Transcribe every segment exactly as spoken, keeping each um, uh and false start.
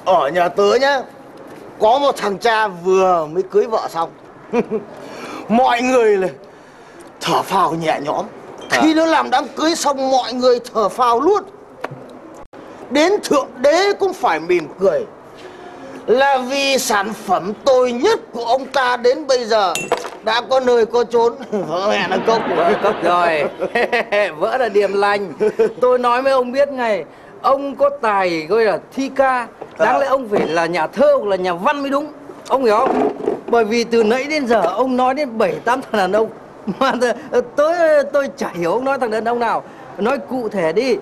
Ở nhà tớ nhá, có một thằng cha vừa mới cưới vợ xong. Mọi người là thở phào nhẹ nhõm. à. Khi nó làm đám cưới xong mọi người thở phào luôn. Đến thượng đế cũng phải mỉm cười, là vì sản phẩm tồi nhất của ông ta đến bây giờ đã có nơi có chốn. Vỡ mẹ nó cốc vỡ cốc rồi. Vỡ là điềm lành. Tôi nói với ông biết ngay, ông có tài gọi là thi ca, đáng lẽ ông phải là nhà thơ hoặc là nhà văn mới đúng. Ông hiểu không? Bởi vì từ nãy đến giờ ông nói đến bảy tám thằng đàn ông mà tôi tôi chả hiểu ông nói thằng đàn ông nào. Nói cụ thể đi.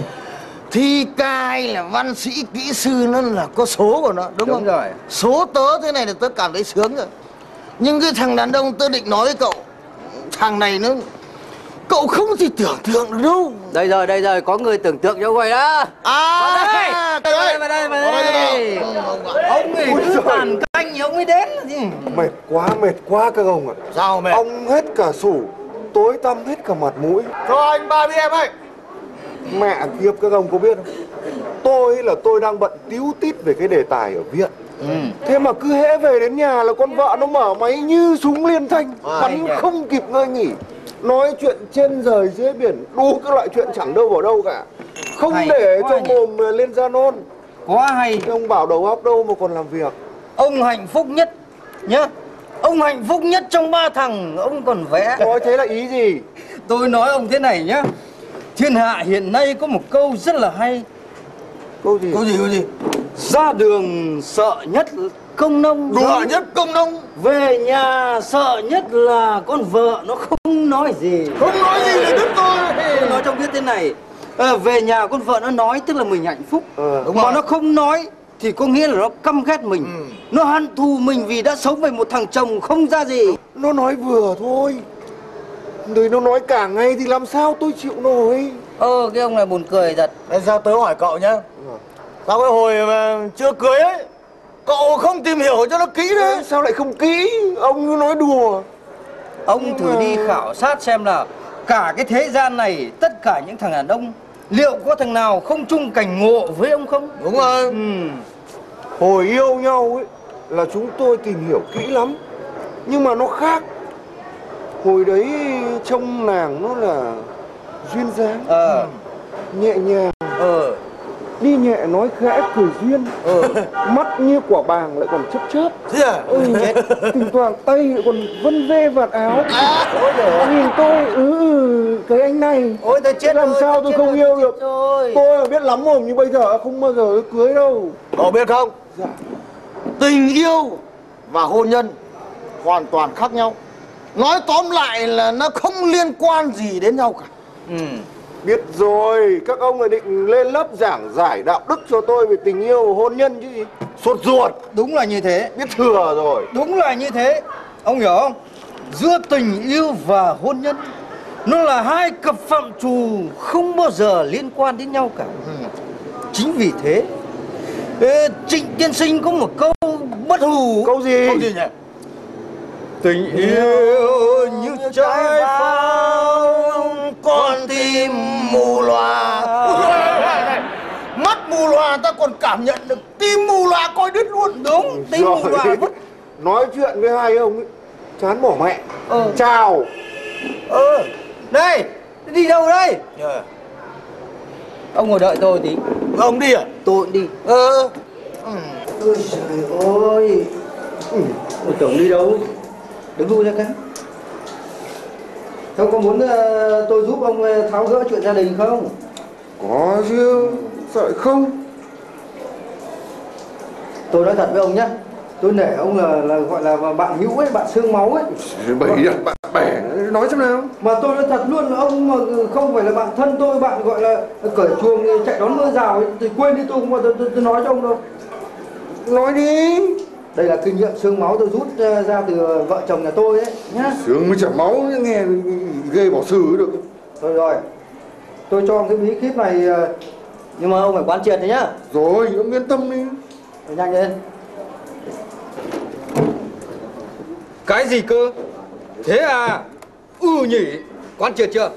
Thi ca hay là văn sĩ kỹ sư nó là có số của nó, đúng, đúng không? Rồi. Số tớ thế này là tớ cảm thấy sướng rồi. Nhưng cái thằng đàn ông tớ định nói với cậu, thằng này nó, cậu không thể tưởng tượng được đâu. Đây rồi, đây rồi, có người tưởng tượng cho rồi đó. À, đây, đây, đây, đây, đây, đây. Ông ấy cứ bàn canh thì ông mới đến gì. Mệt quá, mệt quá các ông ạ. Sao mệt? Ông hết cả sủ, tối tăm hết cả mặt mũi. Cho anh ba bia em ơi. Mẹ kiếp, các ông có biết không? Tôi là tôi đang bận tíu tít về cái đề tài ở viện. Ừ. Thế mà cứ hễ về đến nhà là con vợ nó mở máy như súng liên thanh, à, bắn không kịp ngơi nghỉ. Nói chuyện trên trời dưới biển, đủ các loại chuyện chẳng đâu vào đâu cả. Không hay để cho nhỉ? Mồm lên da non. Quá hay. Thế ông bảo đầu óc đâu mà còn làm việc. Ông hạnh phúc nhất nhá. Ông hạnh phúc nhất trong ba thằng, ông còn vẽ. Nói thế là ý gì? Tôi nói ông thế này nhá. Thiên hạ hiện nay có một câu rất là hay. Câu gì? Câu gì, câu gì? Ra đường sợ nhất công nông. Sợ nhất công nông. Về nhà sợ nhất là con vợ nó không nói gì. Không nói gì là đứt tôi. Tôi nói trong viết thế này. À, về nhà con vợ nó nói tức là mình hạnh phúc. Ừ, đúng mà rồi. Nó không nói thì có nghĩa là nó căm ghét mình. ừ. Nó hận thù mình vì đã sống với một thằng chồng không ra gì. Nó nói vừa thôi. Rồi nó nói cả ngày thì làm sao tôi chịu nổi. Ờ cái ông này buồn cười thật. Tại sao tớ hỏi cậu nhá. ừ. Sao cái hồi mà chưa cưới ấy cậu không tìm hiểu cho nó kỹ đấy. Sao lại không kỹ? Ông cứ nói đùa. Ông Nhưng thử mà... đi khảo sát xem là cả cái thế gian này, tất cả những thằng đàn ông, liệu có thằng nào không chung cảnh ngộ với ông không? Đúng rồi. ừ. Hồi yêu nhau ấy là chúng tôi tìm hiểu kỹ lắm. Nhưng mà nó khác. Hồi đấy trông nàng nó là duyên dáng, ờ. nhẹ nhàng, ờ. đi nhẹ nói khẽ cười duyên, ờ. mắt như quả bàng lại còn chớp chớp. Thế à? ừ. Thỉnh thoảng tay lại còn vân vê vạt áo. à, Nhìn tôi ừ, ừ cái anh này. Ôi tôi chết làm rồi, sao tôi, tôi không yêu được rồi. Tôi mà biết lắm mồm như bây giờ không bao giờ tôi cưới đâu. Cậu biết không? Dạ. Tình yêu và hôn nhân hoàn toàn khác nhau. Nói tóm lại là nó không liên quan gì đến nhau cả. ừ. Biết rồi, các ông là định lên lớp giảng giải đạo đức cho tôi về tình yêu hôn nhân chứ gì. Sốt ruột. Đúng là như thế. Biết thừa rồi. Đúng là như thế. Ông hiểu không? Giữa tình yêu và hôn nhân, nó là hai cặp phạm trù không bao giờ liên quan đến nhau cả. ừ. Chính vì thế Trịnh tiên sinh có một câu bất hủ. Câu gì? Câu gì nhỉ? Tình yêu như trái pháo, con tim mù lòa. Mắt mù lòa ta còn cảm nhận được, tim mù lòa coi đứt luôn. Đúng, tim mù lòa. Nói chuyện với hai ông ấy chán bỏ mẹ. ờ. Chào. Ờ đây, đi đâu đây? yeah. Ông ngồi đợi tôi tí. Ông đi à? Tôi cũng đi. Ờ ừ. Ôi trời ơi. ừ. Tưởng đi đâu? Đứng lui ra cái. Ông có muốn uh, tôi giúp ông uh, tháo gỡ chuyện gia đình không? Có chứ, sao lại không? Tôi nói thật với ông nhé, tôi nể ông là, là gọi là bạn hữu ấy, bạn xương máu ấy. Bày đặt bạn bè, nói xem nào. Mà tôi nói thật luôn là ông mà không phải là bạn thân tôi, bạn gọi là cởi chuồng chạy đón mưa rào ấy, thì quên đi tôi không bao giờ tôi, tôi nói cho ông đâu. Nói đi. Đây là kinh nghiệm xương máu tôi rút ra từ vợ chồng nhà tôi ấy nhá. Xương mới chả máu nghe ghê bỏ xử được. Thôi rồi, tôi cho ông cái bí kíp này, nhưng mà ông phải quán triệt đấy nhá. Rồi, ông yên tâm đi. Rồi nhanh lên. Cái gì cơ? Thế à? Ừ nhỉ, quán triệt chưa?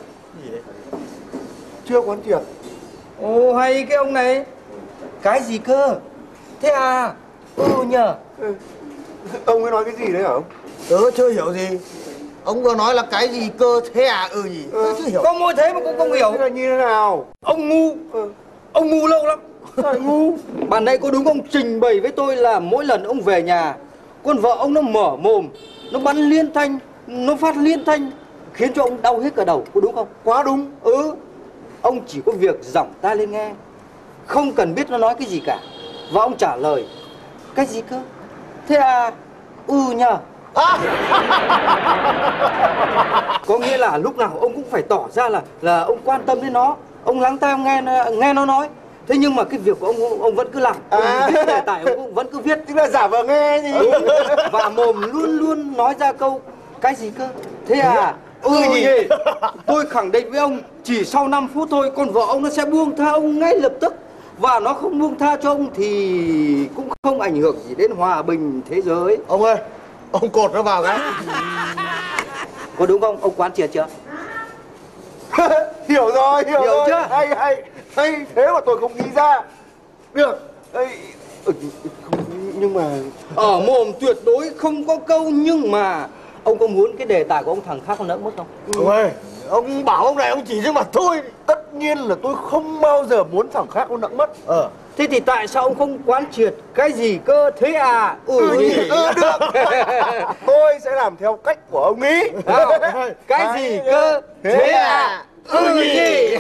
Chưa quán triệt. Ồ hay cái ông này. Cái gì cơ? Thế à? Ừ nhờ. Ông ấy nói cái gì đấy hả ông? Tớ chưa hiểu gì. Ông vừa nói là cái gì cơ thế à? Ừ nhỉ? Tớ chưa hiểu. Có mỗi thế mà cũng không hiểu. Thế là như thế nào? Ông ngu. Ông ngu lâu lắm. Sao ngu? Bạn nãy có đúng ông trình bày với tôi là mỗi lần ông về nhà, con vợ ông nó mở mồm, nó bắn liên thanh, nó phát liên thanh, khiến cho ông đau hết cả đầu, có đúng không? Quá đúng. Ừ. Ông chỉ có việc giỏng tai lên nghe, không cần biết nó nói cái gì cả. Và ông trả lời, cái gì cơ? Thế à? Ừ nhờ. À. Có nghĩa là lúc nào ông cũng phải tỏ ra là là ông quan tâm đến nó, ông lắng tai ông nghe nghe nó nói. Thế nhưng mà cái việc của ông ông vẫn cứ làm, ông À. viết đề tài ông cũng vẫn cứ viết. Tức là giả vờ nghe gì. Ừ. Và mồm luôn luôn nói ra câu cái gì cơ? Thế à? Ừ nhỉ. Tôi khẳng định với ông, chỉ sau năm phút thôi con vợ ông nó sẽ buông tha ông ngay lập tức. Và nó không buông tha cho ông thì cũng không ảnh hưởng gì đến hòa bình thế giới. Ông ơi, ông cột nó vào cái. Có đúng không? Ông quán triệt chưa? Hiểu rồi, hiểu, Hiểu rồi. chưa? Hay, hay, hay, thế mà tôi không nghĩ ra. Được. Ê, ừ, nhưng mà... Ở mồm tuyệt đối không có câu nhưng mà. Ông có muốn cái đề tài của ông thằng khác nó nỡ mất không? Ông ơi, ông bảo ông này ông chỉ trước mặt tôi. Tất nhiên là tôi không bao giờ muốn thằng khác nó nặng mất. Ờ. Thế thì tại sao ông không quán triệt cái gì cơ? Thế à? Ừ, Ừ, nhỉ. ừ, được. Tôi sẽ làm theo cách của ông ý. À, cái gì cơ? Thế à? Ừ nhỉ.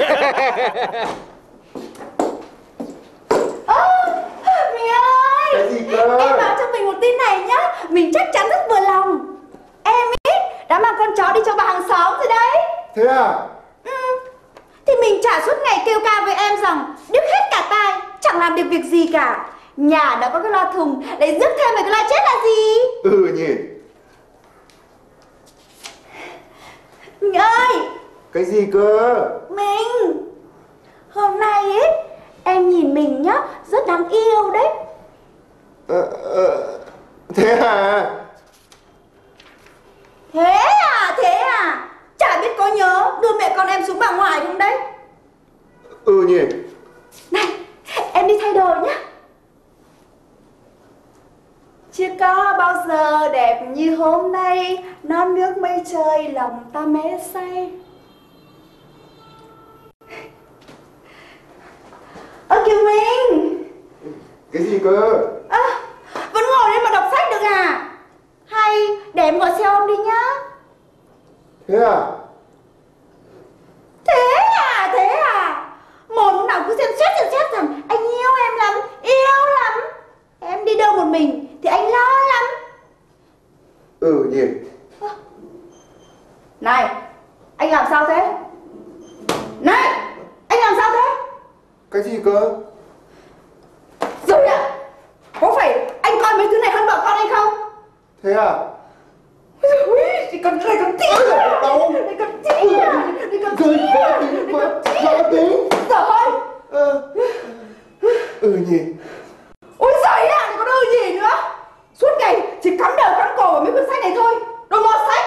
Ơ, mình ơi! Cái gì cơ? Em báo cho mình một tin này nhá. Mình chắc chắn rất vừa lòng. Em ấy đã mang con chó đi cho bà hàng xóm rồi đấy. Thế à? Ừ. Thì mình chả suốt ngày kêu ca với em rằng điếc hết cả tai, chẳng làm được việc gì cả. Nhà đã có cái loa thùng, lại rước thêm một cái loa chết là gì? Ừ nhỉ. Mình ơi! Cái gì cơ? Mình! Hôm nay ấy, em nhìn mình nhá, rất đáng yêu đấy. Ờ, ờ, thế à? Thế à, thế à? Chả biết có nhớ đưa mẹ con em xuống bà ngoại không đấy? Ừ nhỉ. Này, em đi thay đồ nhá. Chưa có bao giờ đẹp như hôm nay, non nước mây trời lòng ta mê say. Ơ Kiều Minh! Cái gì cơ? À, vẫn ngồi đây mà đọc sách được à? Hay để em gọi xe ôm đi nhá. Thế à? Thế à, thế à? Một lúc nào cứ xem xét xem xét rằng anh yêu em lắm, yêu lắm. Em đi đâu một mình thì anh lo lắm. Ừ nhỉ. À, này, anh làm sao thế? Này, anh làm sao thế? Cái gì cơ? Rồi ạ, có phải anh coi mấy thứ này hơn vợ con anh không? Thế à? Ui, thì còn này còn tí à? Đau. Này còn tí à? Này còn tí à? Này còn tí à? Rồi. Ờ. Ừ nhỉ. Ôi giời ạ, này còn ư gì nữa? Suốt ngày chỉ cắm đầu cắm cổ vào mấy cuốn sách này thôi. Đồ mọt sách.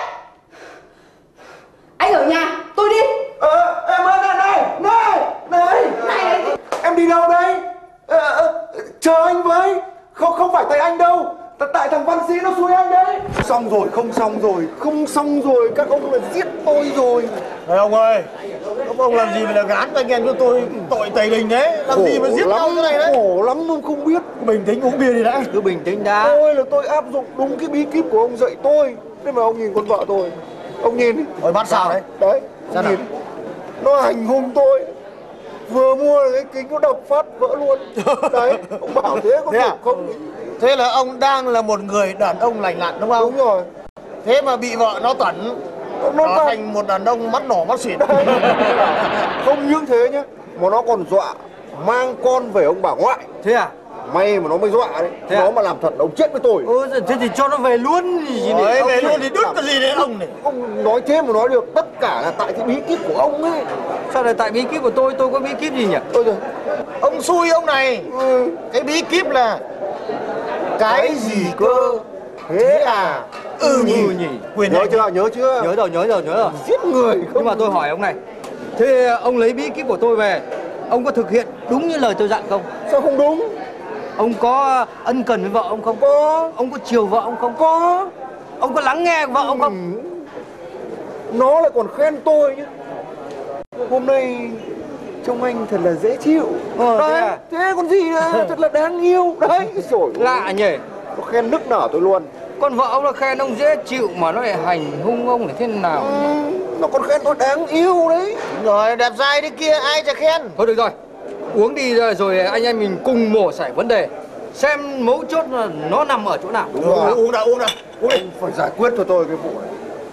Anh ở nhà, tôi đi. Ờ, em ơi, này, này, này, này. Này, này. Em đi đâu đây? Ờ, ờ, chờ anh với. Không, không phải tại anh đâu. Tại, tại thằng văn sĩ nó xúi anh đấy. Xong rồi, không xong rồi, không xong rồi. Các ông là giết tôi rồi. Này ông ơi, ông, ông làm gì mà là gán với anh em của tôi tội tẩy đình đấy. Làm gì mà giết nhau thế này đấy. Khổ lắm ông không biết. Bình tĩnh uống bia đi đã. Cứ bình tĩnh đã. Tôi là tôi áp dụng đúng cái bí kíp của ông dạy tôi. Thế mà ông nhìn con vợ tôi. Ông nhìn đi. Rồi bắt sao đấy? Đấy, Sao nhìn. Nó hành hung tôi. Vừa mua cái kính nó đập phát vỡ luôn. Đấy, ông bảo thế có Thế được à? không? Thế là ông đang là một người đàn ông lành lặn đúng không? Đúng rồi. Thế mà bị vợ nó tẩn, Nó, nó nó thành một đàn ông mắt nỏ mắt xỉn. không những thế nhá, mà nó còn dọa mang con về ông bà ngoại. Thế à? May mà nó mới dọa đấy. Thế Nó à? mà làm thật ông chết với tôi. Ừ, thế thì cho nó về luôn gì Đấy, ông về này. luôn thì đứt cái gì đến ông này. Ông nói thế mà nói được, tất cả là tại cái bí kíp của ông ấy. Sao lại tại bí kíp của tôi? Tôi có bí kíp gì nhỉ? Ôi giời. Ông xui ông này. Ừ. Cái bí kíp là cái gì cơ? Thế à? Ừ nhỉ. Ừ nhỉ. Quyền Nhớ này. chưa, nhớ chưa? Nhớ rồi, nhớ rồi, nhớ rồi. Giết người không? Nhưng mà tôi hỏi ông này, thế ông lấy bí kíp của tôi về, ông có thực hiện đúng như lời tôi dặn không? Sao không đúng? Ông có ân cần với vợ ông không? Có. Ông có chiều vợ ông không? Có. Ông có lắng nghe vợ ông không? Ừ. Nó lại còn khen tôi nhá. Hôm nay trông anh thật là dễ chịu. Ờ, đấy, thế à? thế còn gì nữa, thật là đáng yêu. Đấy, rồi. Lạ nhỉ? Nó khen nức nở tôi luôn. Con vợ ông nó khen ông dễ chịu mà nó lại hành hung ông là thế nào? Ừ, nó còn khen tôi đáng yêu đấy. Rồi đẹp trai đấy kia ai chả khen. Thôi được rồi, uống đi rồi, rồi anh em mình cùng mổ xẻ vấn đề. Xem mấu chốt là nó nằm ở chỗ nào. Đúng rồi. Uống đã uống đã uống đi. Phải giải quyết cho tôi cái vụ này.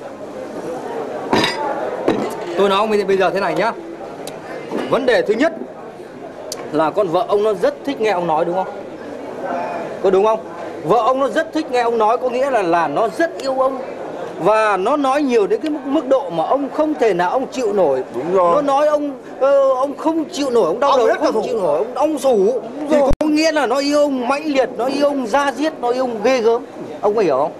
Tôi nói ông bây giờ thế này nhá. Vấn đề thứ nhất là con vợ ông nó rất thích nghe ông nói, đúng không? Có đúng không? Vợ ông nó rất thích nghe ông nói, có nghĩa là là nó rất yêu ông. Và nó nói nhiều đến cái mức, mức độ mà ông không thể nào ông chịu nổi. Đúng rồi. Nó nói ông uh, ông không chịu nổi, ông đau Ông đầu, rất là không thủ. chịu nổi, ông ông sủ. Thì có nghĩa là nó yêu ông mãnh liệt, nó yêu ông da diết, nó yêu ông ghê gớm. Ông có hiểu không?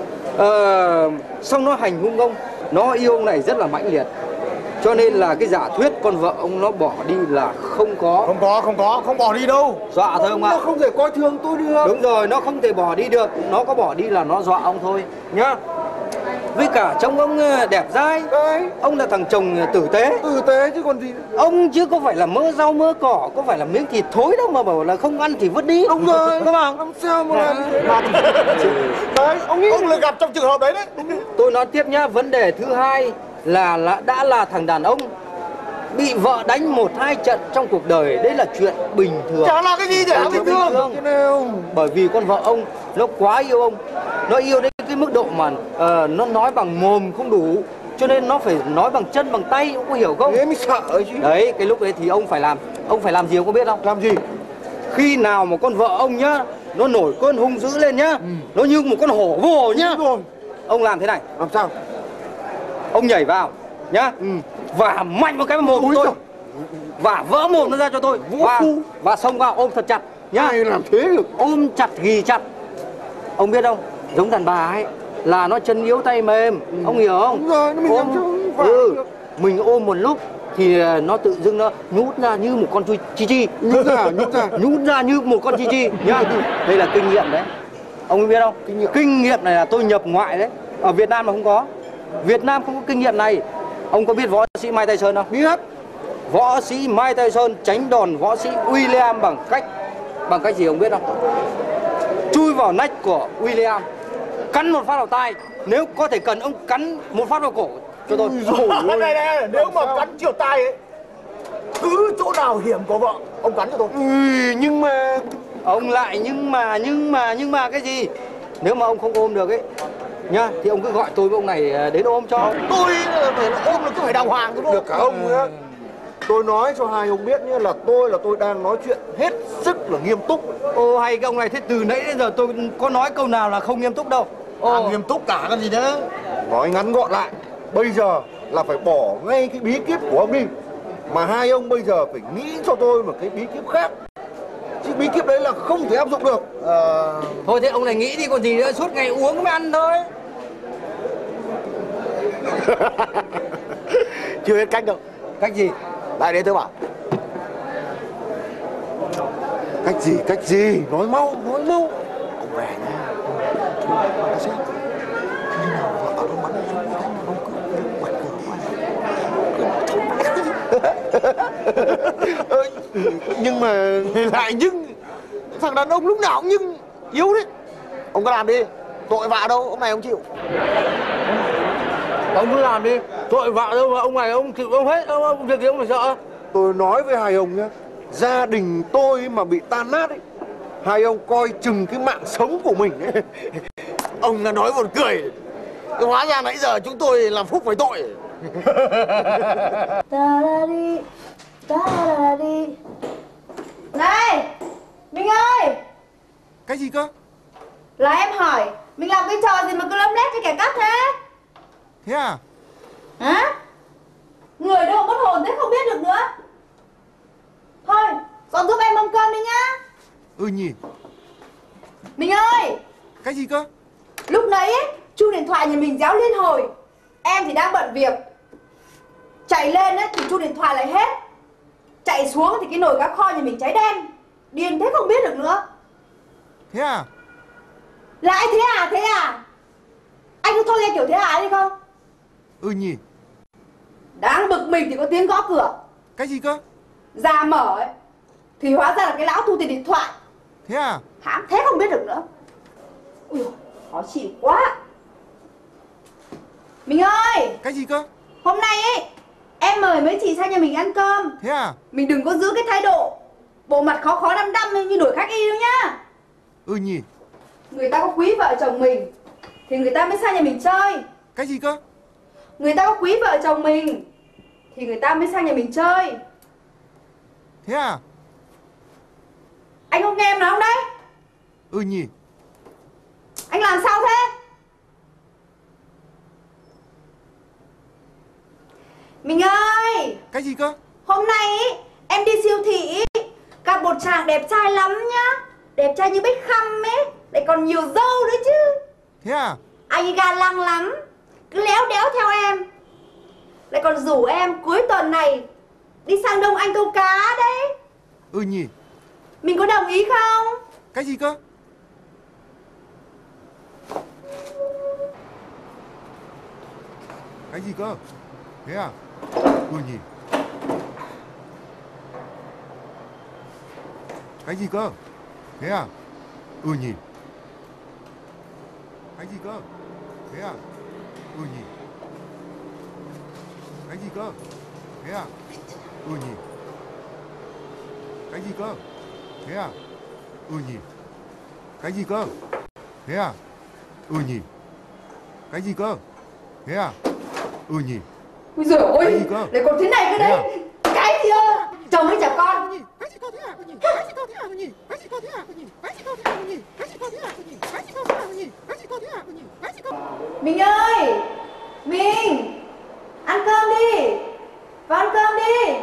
Uh, xong nó hành hung ông, nó yêu ông này rất là mãnh liệt. Cho nên là cái giả thuyết con vợ ông nó bỏ đi là không có. Không có, không có, không bỏ đi đâu. Dọa thôi ông ạ. Nó không thể coi thường tôi được. Đúng rồi, nó không thể bỏ đi được. Nó có bỏ đi là nó dọa ông thôi nhá. Với cả trông ông đẹp dai. Đấy. Ông là thằng chồng tử tế. Tử tế chứ còn gì nữa. Ông chứ có phải là mỡ rau mỡ cỏ, có phải là miếng thịt thối đâu mà bảo là không ăn thì vứt đi. Đúng rồi. Đúng không? Làm sao mà làm thế được. Đấy, ông nghĩ Ông là gặp trong trường hợp đấy đấy. Tôi nói tiếp nhá, vấn đề thứ hai là, là đã là thằng đàn ông bị vợ đánh một hai trận trong cuộc đời, đấy là chuyện bình thường. Chả là cái gì để bình thường. thế nào. Bởi vì con vợ ông nó quá yêu ông, nó yêu đến cái mức độ mà uh, nó nói bằng mồm không đủ, cho nên nó phải nói bằng chân bằng tay, ông có hiểu không? Thế mới sợ chứ. Đấy, cái lúc đấy thì ông phải làm, ông phải làm gì ông có biết không? Làm gì? Khi nào mà con vợ ông nhá, nó nổi cơn hung dữ lên nhá, ừ. nó như một con hổ vô nhá. Đúng rồi. Ông làm thế này, Làm sao? ông nhảy vào nhá, ừ. và mạnh một cái vào mồm của tôi, và vỡ mồm nó ra cho tôi, và, và xông vào ôm thật chặt nhá. Ai làm thế được? Ôm chặt ghì chặt. Ông biết không, giống đàn bà ấy là nó chân yếu tay mềm, ừ. ông hiểu không? Đúng rồi, nó mình làm cho vả ừ. được. Mình ôm một lúc thì nó tự dưng nó nhút ra như một con chi chi. Nhút ra, nhút ra. Nhút ra như một con chi chi nhá. Đây là kinh nghiệm đấy. Ông biết không? Kinh nghiệm. Kinh nghiệm này là tôi nhập ngoại đấy. Ở Việt Nam mà không có. Việt Nam không có kinh nghiệm này. Ông có biết võ sĩ Mike Tyson không? Biết. Võ sĩ Mike Tyson tránh đòn võ sĩ William bằng cách bằng cách gì ông biết không? Chui vào nách của William, cắn một phát vào tai. Nếu có thể cần ông cắn một phát vào cổ cho tôi. Này này này, nếu mà cắn chiều tai ấy, cứ chỗ nào hiểm của vợ ông cắn cho tôi. Ừ, nhưng mà Ông lại nhưng mà nhưng mà nhưng mà cái gì? Nếu mà ông không ôm được ấy nhá, thì ông cứ gọi tôi với ông này đến ôm cho. Tôi phải ôm là cứ phải đàng hoàng đúng không? được cả ông nữa. Tôi nói cho hai ông biết nhé, là tôi là tôi đang nói chuyện hết sức là nghiêm túc. Ô hay cái ông này, thế từ nãy đến giờ tôi có nói câu nào là không nghiêm túc đâu. À, nghiêm túc cả cái gì đó. Nói ngắn gọn lại, bây giờ là phải bỏ ngay cái bí kíp của ông đi, mà hai ông bây giờ phải nghĩ cho tôi một cái bí kíp khác, chứ bí kíp đấy là không thể áp dụng được. À... Thôi thế ông này nghĩ đi còn gì nữa, suốt ngày uống mới ăn thôi. Chưa hết cách đâu. Cách gì? Lại đây tôi bảo. Cách gì, cách gì? Nói mau, nói mau. Ông về nha. Ta xem. Khi nào vợ nó bắn xuống cái đánh ông cứ bật cửa. Nhưng mà Lại nhưng thằng đàn ông lúc nào cũng nhưng yếu đấy. Ông cứ làm đi, tội vạ đâu, ông này ông chịu. Ông cứ làm đi, tội vạ đâu mà ông này ông chịu ông hết, ông, ông việc gì ông phải sợ. tôi nói với hai ông nhé, gia đình tôi mà bị tan nát ấy, hai ông coi chừng cái mạng sống của mình ấy. Ông là nói buồn cười. Hóa ra nãy giờ chúng tôi làm phúc phải tội. Ta da đi, ta da đi. Này, Minh ơi. Cái gì cơ? Là em hỏi, mình làm cái trò gì mà cứ lấm lét cho kẻ cắp thế? Thế à? Hả? Người đâu mà mất hồn thế không biết được nữa. Thôi, dọn giúp em mâm cơm đi nhá. Ừ nhỉ. Mình ơi. Cái gì cơ? Lúc nãy ấy, chuông điện thoại nhà mình réo liên hồi. Em thì đang bận việc. Chạy lên ấy, thì chuông điện thoại lại hết. Chạy xuống thì cái nồi cá kho nhà mình cháy đen. Điên thế không biết được nữa. Thế à? Lại thế à, thế à? Anh có thôi nghe kiểu thế à đi không? Ừ nhỉ. Đang bực mình thì có tiếng gõ cửa. Cái gì cơ? Ra mở ấy thì hóa ra là cái lão thu tiền điện thoại. Thế à? Hãm thế không biết được nữa. Ui dồi, khó chịu quá. Mình ơi, Cái gì cơ? hôm nay ấy em mời mấy chị sang nhà mình ăn cơm. Thế à? Mình đừng có giữ cái thái độ bộ mặt khó khó đăm đăm như đuổi khách y đâu nhá. Ừ nhỉ. Người ta có quý vợ chồng mình thì người ta mới sang nhà mình chơi. Cái gì cơ? Người ta có quý vợ chồng mình thì người ta mới sang nhà mình chơi. Thế à? Anh không nghe em nói không đấy? Ừ nhỉ. Anh làm sao thế? Mình ơi, Cái gì cơ? hôm nay ý, em đi siêu thị ý, gặp một chàng đẹp trai lắm nhá. Đẹp trai như Beckham ấy, lại còn nhiều râu nữa chứ. Thế à? Anh ấy ga lăng lắm, cứ léo đéo theo em. Lại còn rủ em cuối tuần này đi sang Đông Anh câu cá đấy. Ừ nhỉ. Mình có đồng ý không? Cái gì cơ? Cái gì cơ? Thế à? Ừ nhỉ. Cái gì cơ? Thế à? Ừ nhỉ. Cái gì cơ? Thế à? Ừ nhỉ. Cái gì cơ? Thế à? Ừ nhỉ. Cái gì cơ? Thế à? Ừ nhỉ. Cái gì cơ? Thế à? Ừ nhỉ. Cái gì cơ? Thế à? Ừ nhỉ. Ui giời ơi, Cái gì cơ? lại còn thế này cơ Thế à? đấy. Cái gì ơ? Chồng hay chả con? Cái gì cơ? Thế à? Ừ nhỉ. Cái gì cơ? Thế à? Ừ nhỉ. Cái gì cơ? Thế à? Ừ nhỉ. Cái gì cơ? Thế à? Ừ nhỉ. Cái gì cơ? Thế à? Ừ nhỉ. Cái gì cơ? Thế à? Ừ nhỉ. Cái gì cơ? Thế à? Ừ nhỉ. Cái gì cơ? Mình ơi, mình ăn cơm đi, vào ăn cơm đi.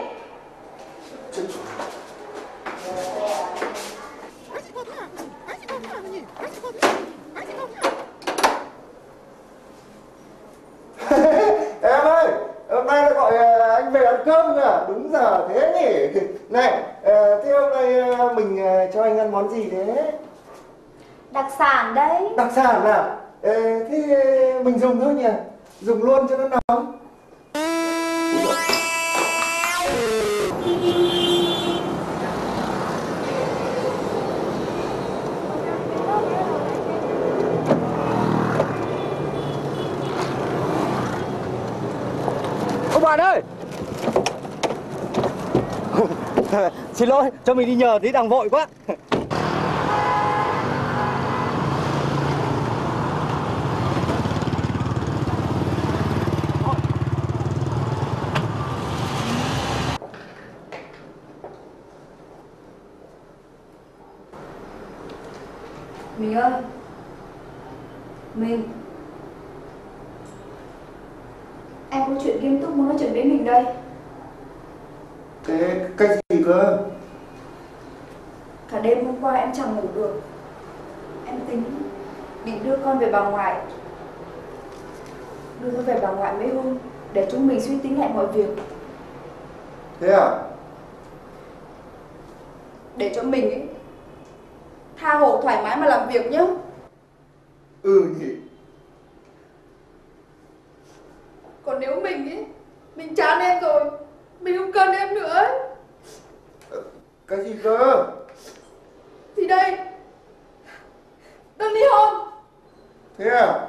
Cái gì cơ? Thế à? Ừ nhỉ. Cái gì cơ? Thế à? Ừ nhỉ. Cái gì cơ? Thế à? Ừ nhỉ. Cái gì cơ? Thế à? Em ơi, hôm nay lại gọi ờ, anh về ăn cơm à? Đúng giờ thế nhỉ. Này, ờ, thế hôm nay ờ, mình ờ, cho anh ăn món gì thế? Đặc sản đấy. Đặc sản à? Ờ, thế mình dùng thôi nhỉ? Dùng luôn cho nó nóng. Ông bạn ơi. Xin lỗi, cho mình đi nhờ tí đang vội quá. Mình ơi, mình em có chuyện nghiêm túc muốn nói chuyện với mình đây. Thế cái gì cơ? Cả đêm hôm qua em chẳng ngủ được. Em tính định đưa con về bà ngoại, đưa nó về bà ngoại mấy hôm để chúng mình suy tính lại mọi việc, Thế à? để cho mình ấy tha hồ thoải mái mà làm việc nhá. Ừ nhỉ. Còn nếu mình ấy, mình chán em rồi, mình không cần em nữa ấy, Cái gì cơ? thì đây, đơn ly hôn. Thế à?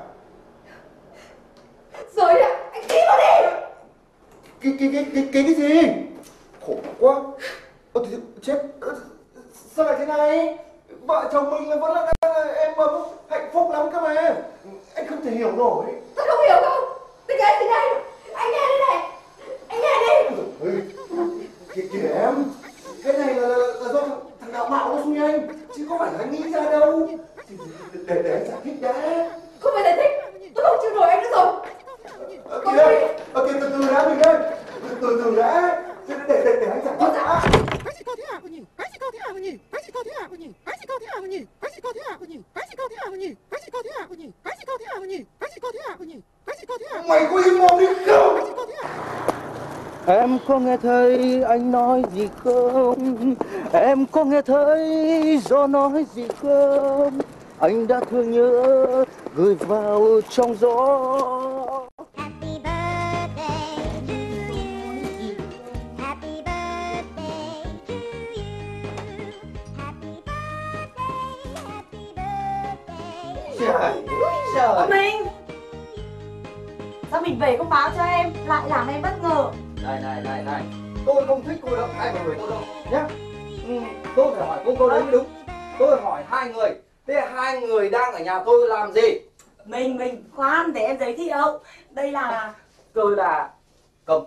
Rồi ạ, anh ký vào đi. Cái cái cái cái cái cái gì? Khổ quá. Ơ thì chết. Ơ, sao lại thế này? Vợ chồng mình là vẫn là đang là êm ấm hạnh phúc lắm cơ mà. Anh không thể hiểu nổi. Tôi không hiểu không? Tôi kể gì đây? Anh nghe đây này. Anh nghe đi. Ôi, kìa kìa em. Cái này là, là, là do thằng đạo mạo nó xui anh. Chứ không phải là anh nghĩ ra đâu. Thì để, để anh giải thích đã. Không phải giải thích. Tôi không chịu nổi anh nữa rồi. Ờ, kìa, ờ, kìa từ từ đã mình ơi. Từ từ từ đã. Để, để, để, để anh giải thích đã. Cái gì cơ? Thế à? Ừ nhỉ. Cái gì cơ? Thế à? Ừ nhỉ. Cái gì cơ? Thế à? Ừ nhỉ. Cái gì cơ? Thế à? Ừ nhỉ. Cái gì cơ? Thế à? Ừ nhỉ. Cái gì cơ? Thế à? Ừ nhỉ. Cái gì cơ? Thế à? Ừ nhỉ. Cái gì cơ? Thế à? Ừ nhỉ. Cái gì cơ? Thế à? Ừ nhỉ. Cái gì cơ? Thế à? Mày có im mồm đi không? Cái gì cơ? Thế à? Em có nghe thấy anh nói gì không? Em có nghe thấy gió nói gì không? Anh đã thương nhớ gửi vào trong gió. Happy birthday to you. Happy birthday to you. Happy birthday, happy birthday. Trời ơi trời. Mình sao mình về không báo cho em, lại làm em bất ngờ. Này này này này, tôi không thích cô đâu, ai mà đuổi tôi đâu nhá. Ừ, tôi phải hỏi cô câu đấy mới đúng. Tôi hỏi hai người, thế hai người đang ở nhà tôi làm gì? Mình mình khoan để em giới thiệu. Đây là Tôi là Cầm.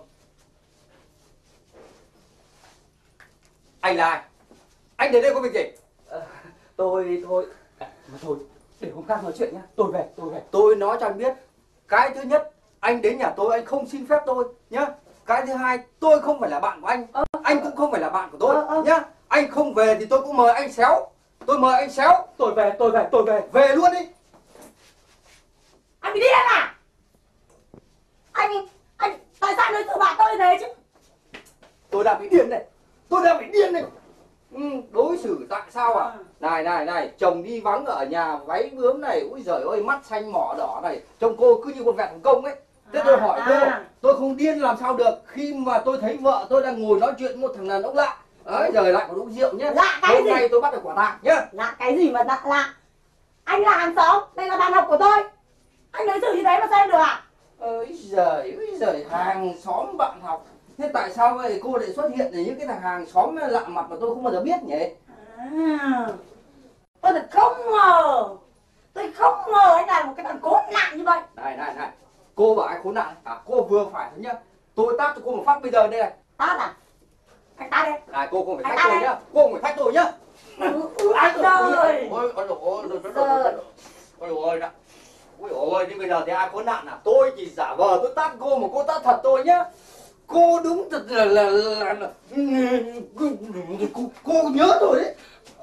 Anh là ai? Anh đến đây có việc gì? À, tôi thôi à, mà thôi, để hôm khác nói chuyện nhá. Tôi về, tôi về. Tôi nói cho anh biết, cái thứ nhất, anh đến nhà tôi anh không xin phép tôi nhá. Cái thứ hai, tôi không phải là bạn của anh, ờ, anh cũng không phải là bạn của tôi ờ, ờ. nhá. Anh không về thì tôi cũng mời anh xéo. Tôi mời anh xéo. Tôi về, tôi về, tôi về. Về luôn đi. anh bị điên à? Anh anh tại sao đối xử bạn tôi như thế chứ? Tôi đang bị điên này. Tôi đang bị điên này. Ừ, đối xử tại sao à? Này này này, chồng đi vắng ở nhà váy bướm này, úi giời ơi, mắt xanh mỏ đỏ này, trông cô cứ như con vẹt Hồng Kông ấy. Thế tôi hỏi cô, tôi không điên làm sao được khi mà tôi thấy vợ tôi đang ngồi nói chuyện với một thằng đàn ông lạ. Đấy, giờ lại còn uống rượu nhé. Lạ cái hôm gì? nay tôi bắt được quả tang nhá. Lạ cái gì mà lạ lạ? Anh là hàng xóm, đây là bạn học của tôi. Anh đối xử như thế mà sao em được à? Ôi giời, ôi giời, hàng xóm bạn học. Thế tại sao vậy cô lại xuất hiện để những cái thằng hàng xóm lạ mặt mà tôi không bao giờ biết nhỉ? À, tôi thật không ngờ. Tôi không ngờ anh là một cái thằng khốn nạn như vậy. Này này này, cô bảo anh khốn nạn à? Cô vừa phải thôi nhá. Tôi tát cho cô một phát bây giờ đây này. Tát à? Anh tát đây. Này cô không phải Anh thách tôi tát nhá. Cô không phải thách tôi nhá. Ừ, ừ, anh ơi. Ôi ôi ôi ôi ôi ôi ôi đã. Ôi ôi, nhưng bây giờ thì ai khốn nạn à? Tôi chỉ giả vờ tôi tát cô mà cô tát thật tôi nhá. Cô đúng thật là là là, là... Cô, cô nhớ tôi đấy.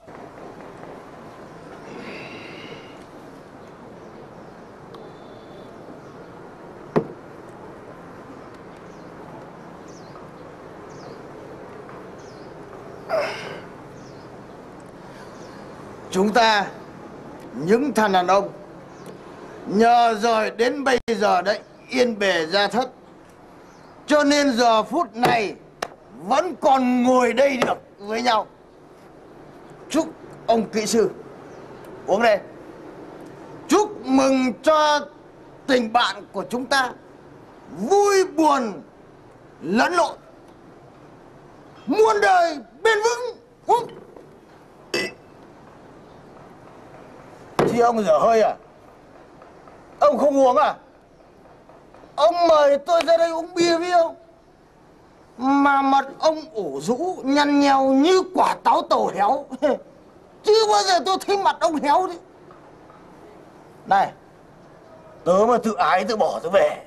Chúng ta, những thằng đàn ông, nhờ rồi đến bây giờ đấy, yên bề gia thất, cho nên giờ phút này vẫn còn ngồi đây được với nhau. Chúc ông kỹ sư uống đây. Chúc mừng cho tình bạn của chúng ta vui buồn lẫn lộn, muôn đời bền vững. Uống. Thì ông dở hơi à? Ông không uống à? Ông mời tôi ra đây uống bia với ông mà mặt ông ủ rũ nhăn nheo như quả táo tàu héo. Chưa bao giờ tôi thấy mặt ông héo đấy. Này, tớ mà tự ái tự bỏ tôi về.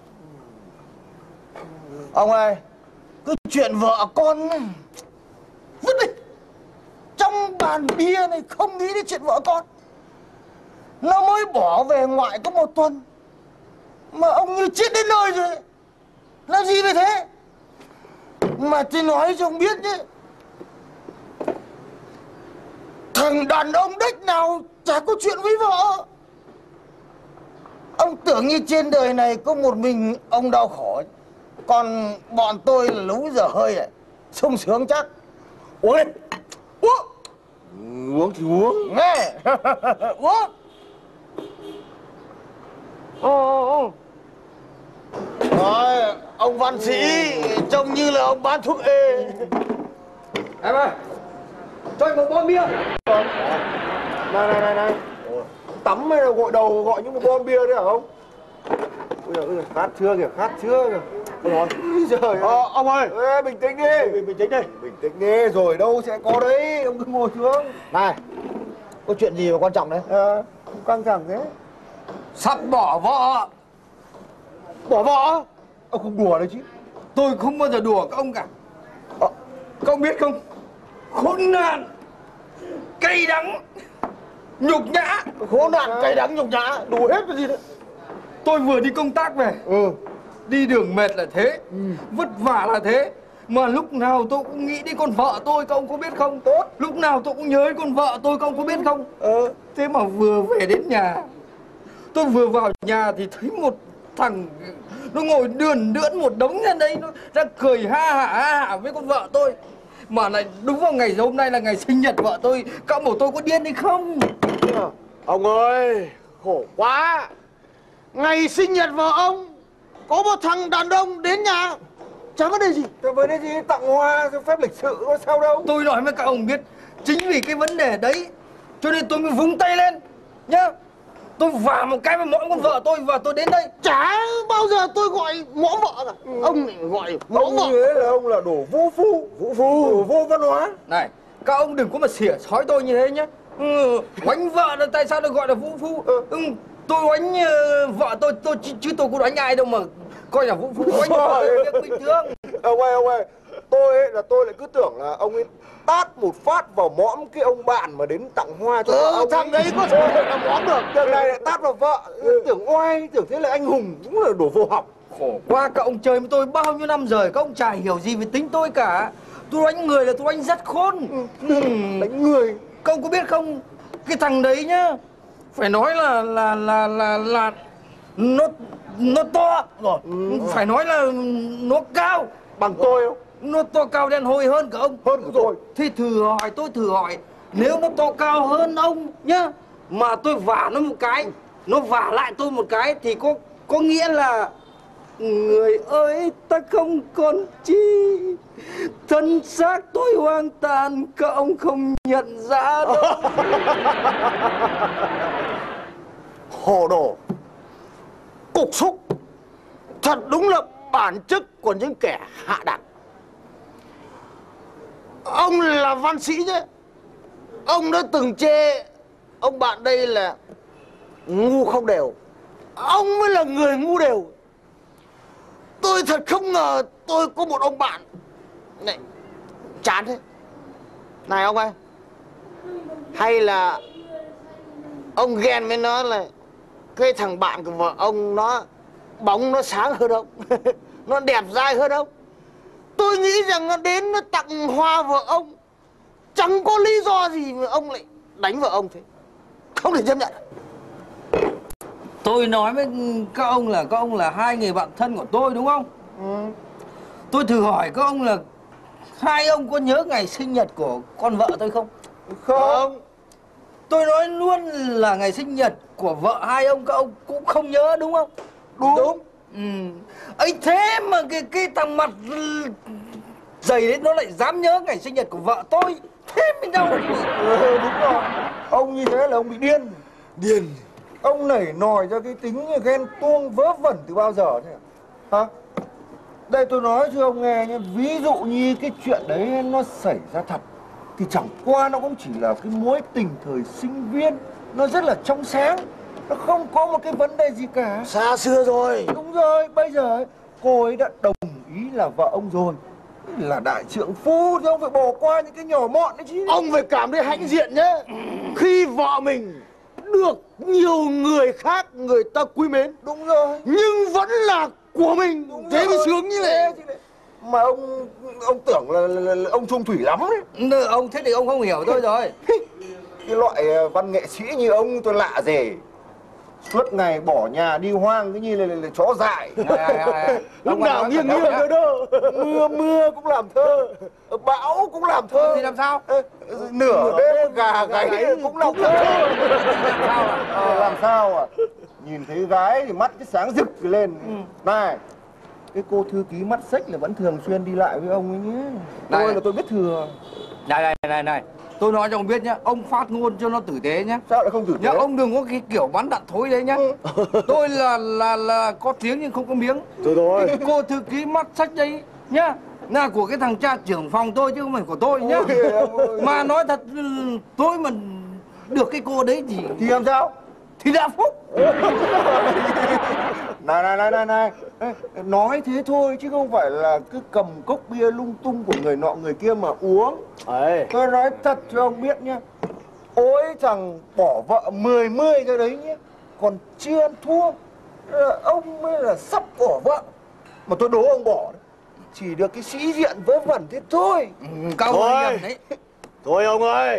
Ông ơi, cứ chuyện vợ con vứt đi. Trong bàn bia này không nghĩ đến chuyện vợ con. Nó mới bỏ về ngoại có một tuần mà ông như chết đến nơi rồi. Làm gì về thế? Mà tôi nói cho ông biết nhé, thằng đàn ông đếch nào chả có chuyện với vợ. Ông tưởng như trên đời này có một mình ông đau khổ, còn bọn tôi là lú dở hơi này, sung sướng chắc. Uống lên. Uống. Uống thì uống. Nghe. Uống. Ồ, ồ, Rồi, ông văn sĩ trông như là ông bán thuốc ê. Em ơi, cho anh một bon bia. này này này này, tắm hay là gội đầu gọi những một bon bia đấy hả không? Ôi giời ơi, khát chưa kìa, khát chưa kìa. Rồi, trời ơi. Ờ, ông ơi. Ê, bình tĩnh đi. Bình, bình tĩnh đi. Bình tĩnh đi, rồi đâu sẽ có đấy, ông cứ ngồi xuống. Này, có chuyện gì mà quan trọng đấy? À, không căng thẳng thế. Sắp bỏ vợ. Bỏ vợ? Ông không đùa đấy chứ. Tôi không bao giờ đùa các ông cả. Ờ. Các ông biết không? Khốn nạn, cay đắng, nhục nhã. Khốn nạn, cay đắng, nhục nhã, đủ hết cái gì đấy. Tôi vừa đi công tác về. Ừ. Đi đường mệt là thế, ừ. vất vả là thế. Mà lúc nào tôi cũng nghĩ đến con vợ tôi, các ông có biết không? Tốt. Lúc nào tôi cũng nhớ đến con vợ tôi, các ông có biết không? Ờ. Thế mà vừa về đến nhà, tôi vừa vào nhà thì thấy một thằng nó ngồi đườn đượn một đống ra đây, nó ra cười ha hả ha hả với con vợ tôi. Mà lại đúng vào ngày hôm nay là ngày sinh nhật vợ tôi, các ông bảo tôi có điên hay không? Ông ơi, khổ quá. Ngày sinh nhật vợ ông, có một thằng đàn ông đến nhà, chẳng vấn đề gì. Chẳng vấn đề gì, tặng hoa, phép lịch sự có sao đâu. Tôi nói với các ông biết, chính vì cái vấn đề đấy cho nên tôi mới vung tay lên nhá. Tôi vả một cái với mõm con vợ tôi và tôi đến đây. Chả bao giờ tôi gọi mõm vợ cả. Ừ. Ông lại gọi mõm vợ. Ông ấy là ông là đồ vũ phu, vũ phu, đồ vô văn hóa. Này, các ông đừng có mà xỉa xói tôi như thế nhá. Ừ, oánh vợ là tại sao được gọi là vũ phu? Ừ. Ừ, tôi oánh uh, vợ tôi, tôi chứ, chứ tôi có đánh ai đâu mà coi là vũ phu. Oánh vợ là việc bình thường. Ông ơi, ông ơi, tôi ấy là tôi lại cứ tưởng là ông ấy tát một phát vào mõm cái ông bạn mà đến tặng hoa cho ừ, ông thằng ấy có thể là mõm được. Đợt này lại tát vào vợ, ừ. tưởng oai, tưởng thế là anh hùng, cũng là đồ vô học. Khổ quá, các ông chơi với tôi bao nhiêu năm rồi, các ông chả hiểu gì về tính tôi cả. Tôi đánh người là tôi đánh rất khôn. Ừ. Ừ. Đánh người. Các ông có biết không, cái thằng đấy nhá, phải nói là là là là là nó nó to rồi, ừ. phải nói là nó cao. Bằng tôi không? Nó to cao đen hôi hơn cả ông. Hơn của tôi. Thì thử hỏi, tôi thử hỏi, nếu nó to cao hơn ông nhá, mà tôi vả nó một cái, nó vả lại tôi một cái thì có có nghĩa là người ơi ta không còn chi, thân xác tôi hoang tàn, các ông không nhận ra đâu. Hồ đồ, cục xúc, thật đúng là bản chất của những kẻ hạ đẳng. Ông là văn sĩ chứ, ông đã từng chê ông bạn đây là ngu không đều. Ông mới là người ngu đều. Tôi thật không ngờ tôi có một ông bạn này chán thế. Này ông ơi, hay là ông ghen với nó là cái thằng bạn của vợ ông nó bóng nó sáng hơn ông, nó đẹp dai hơn ông. Tôi nghĩ rằng nó đến nó tặng hoa vợ ông, chẳng có lý do gì mà ông lại đánh vợ ông thế. Không thể chấp nhận. Tôi nói với các ông là các ông là hai người bạn thân của tôi đúng không? Ừ. Tôi thử hỏi các ông là hai ông có nhớ ngày sinh nhật của con vợ tôi không? Không. Tôi nói luôn là ngày sinh nhật của vợ hai ông các ông cũng không nhớ đúng không? Đúng. Đúng. Ừ. Ấy thế mà cái cái thằng mặt dày đấy nó lại dám nhớ ngày sinh nhật của vợ tôi. Thế mới đâu. Ừ, đúng rồi. Ông như thế là ông bị điên. Điên. Ông nảy nòi cho cái tính ghen tuông vớ vẩn từ bao giờ thế hả? Đây tôi nói cho ông nghe nhé, ví dụ như cái chuyện đấy nó xảy ra thật thì chẳng qua nó cũng chỉ là cái mối tình thời sinh viên, nó rất là trong sáng, nó không có một cái vấn đề gì cả. Xa xưa rồi. Đúng rồi, bây giờ cô ấy đã đồng ý là vợ ông rồi, là đại trượng phu thì ông phải bỏ qua những cái nhỏ mọn đấy chứ. Ông phải cảm thấy hãnh diện nhé. Khi vợ mình được nhiều người khác người ta quý mến. Đúng rồi. Nhưng vẫn là của mình. Đúng thế mới sướng như này. Mà ông ông tưởng là, là, là ông chung thủy lắm đấy. Ông thế thì ông không hiểu tôi rồi. Cái loại văn nghệ sĩ như ông tôi lạ gì. Suốt ngày bỏ nhà đi hoang cứ như là, là, là chó dại. Lúc nào nghiêng nghiêng nữa đâu. Mưa mưa cũng làm thơ, bão cũng làm thơ. Thì làm sao? Nửa đêm gà gáy cũng làm thơ. À, làm sao à? Nhìn thấy gái thì mắt cái sáng rực lên. Ừ. Này, cái cô thư ký mắt xếch là vẫn thường xuyên đi lại với ông ấy nhé. Tôi là tôi biết thừa. Này này này này, tôi nói cho ông biết nhá, ông phát ngôn cho nó tử tế nhá. Sao lại không tử tế? Nhá, ông đừng có cái kiểu bắn đạn thối đấy nhá. Ừ. Tôi là là là có tiếng nhưng không có miếng. Rồi rồi. Cái cô thư ký mắt xếch đấy nhá, là của cái thằng cha trưởng phòng tôi chứ không phải của tôi nhá. Ôi, mà nói thật, tôi mà được cái cô đấy thì thì làm sao? Thì đã phúc. Này này này này này, nói thế thôi chứ không phải là cứ cầm cốc bia lung tung của người nọ người kia mà uống. Ấy. Tôi nói thật cho ông biết nhá, ôi thằng bỏ vợ mười mươi cái đấy nhá, còn chưa thua, ông mới là sắp bỏ vợ. Mà tôi đố ông bỏ đấy, chỉ được cái sĩ diện vớ vẩn thế thôi. Ừ, câu Thôi. nhầm đấy. Thôi ông ơi,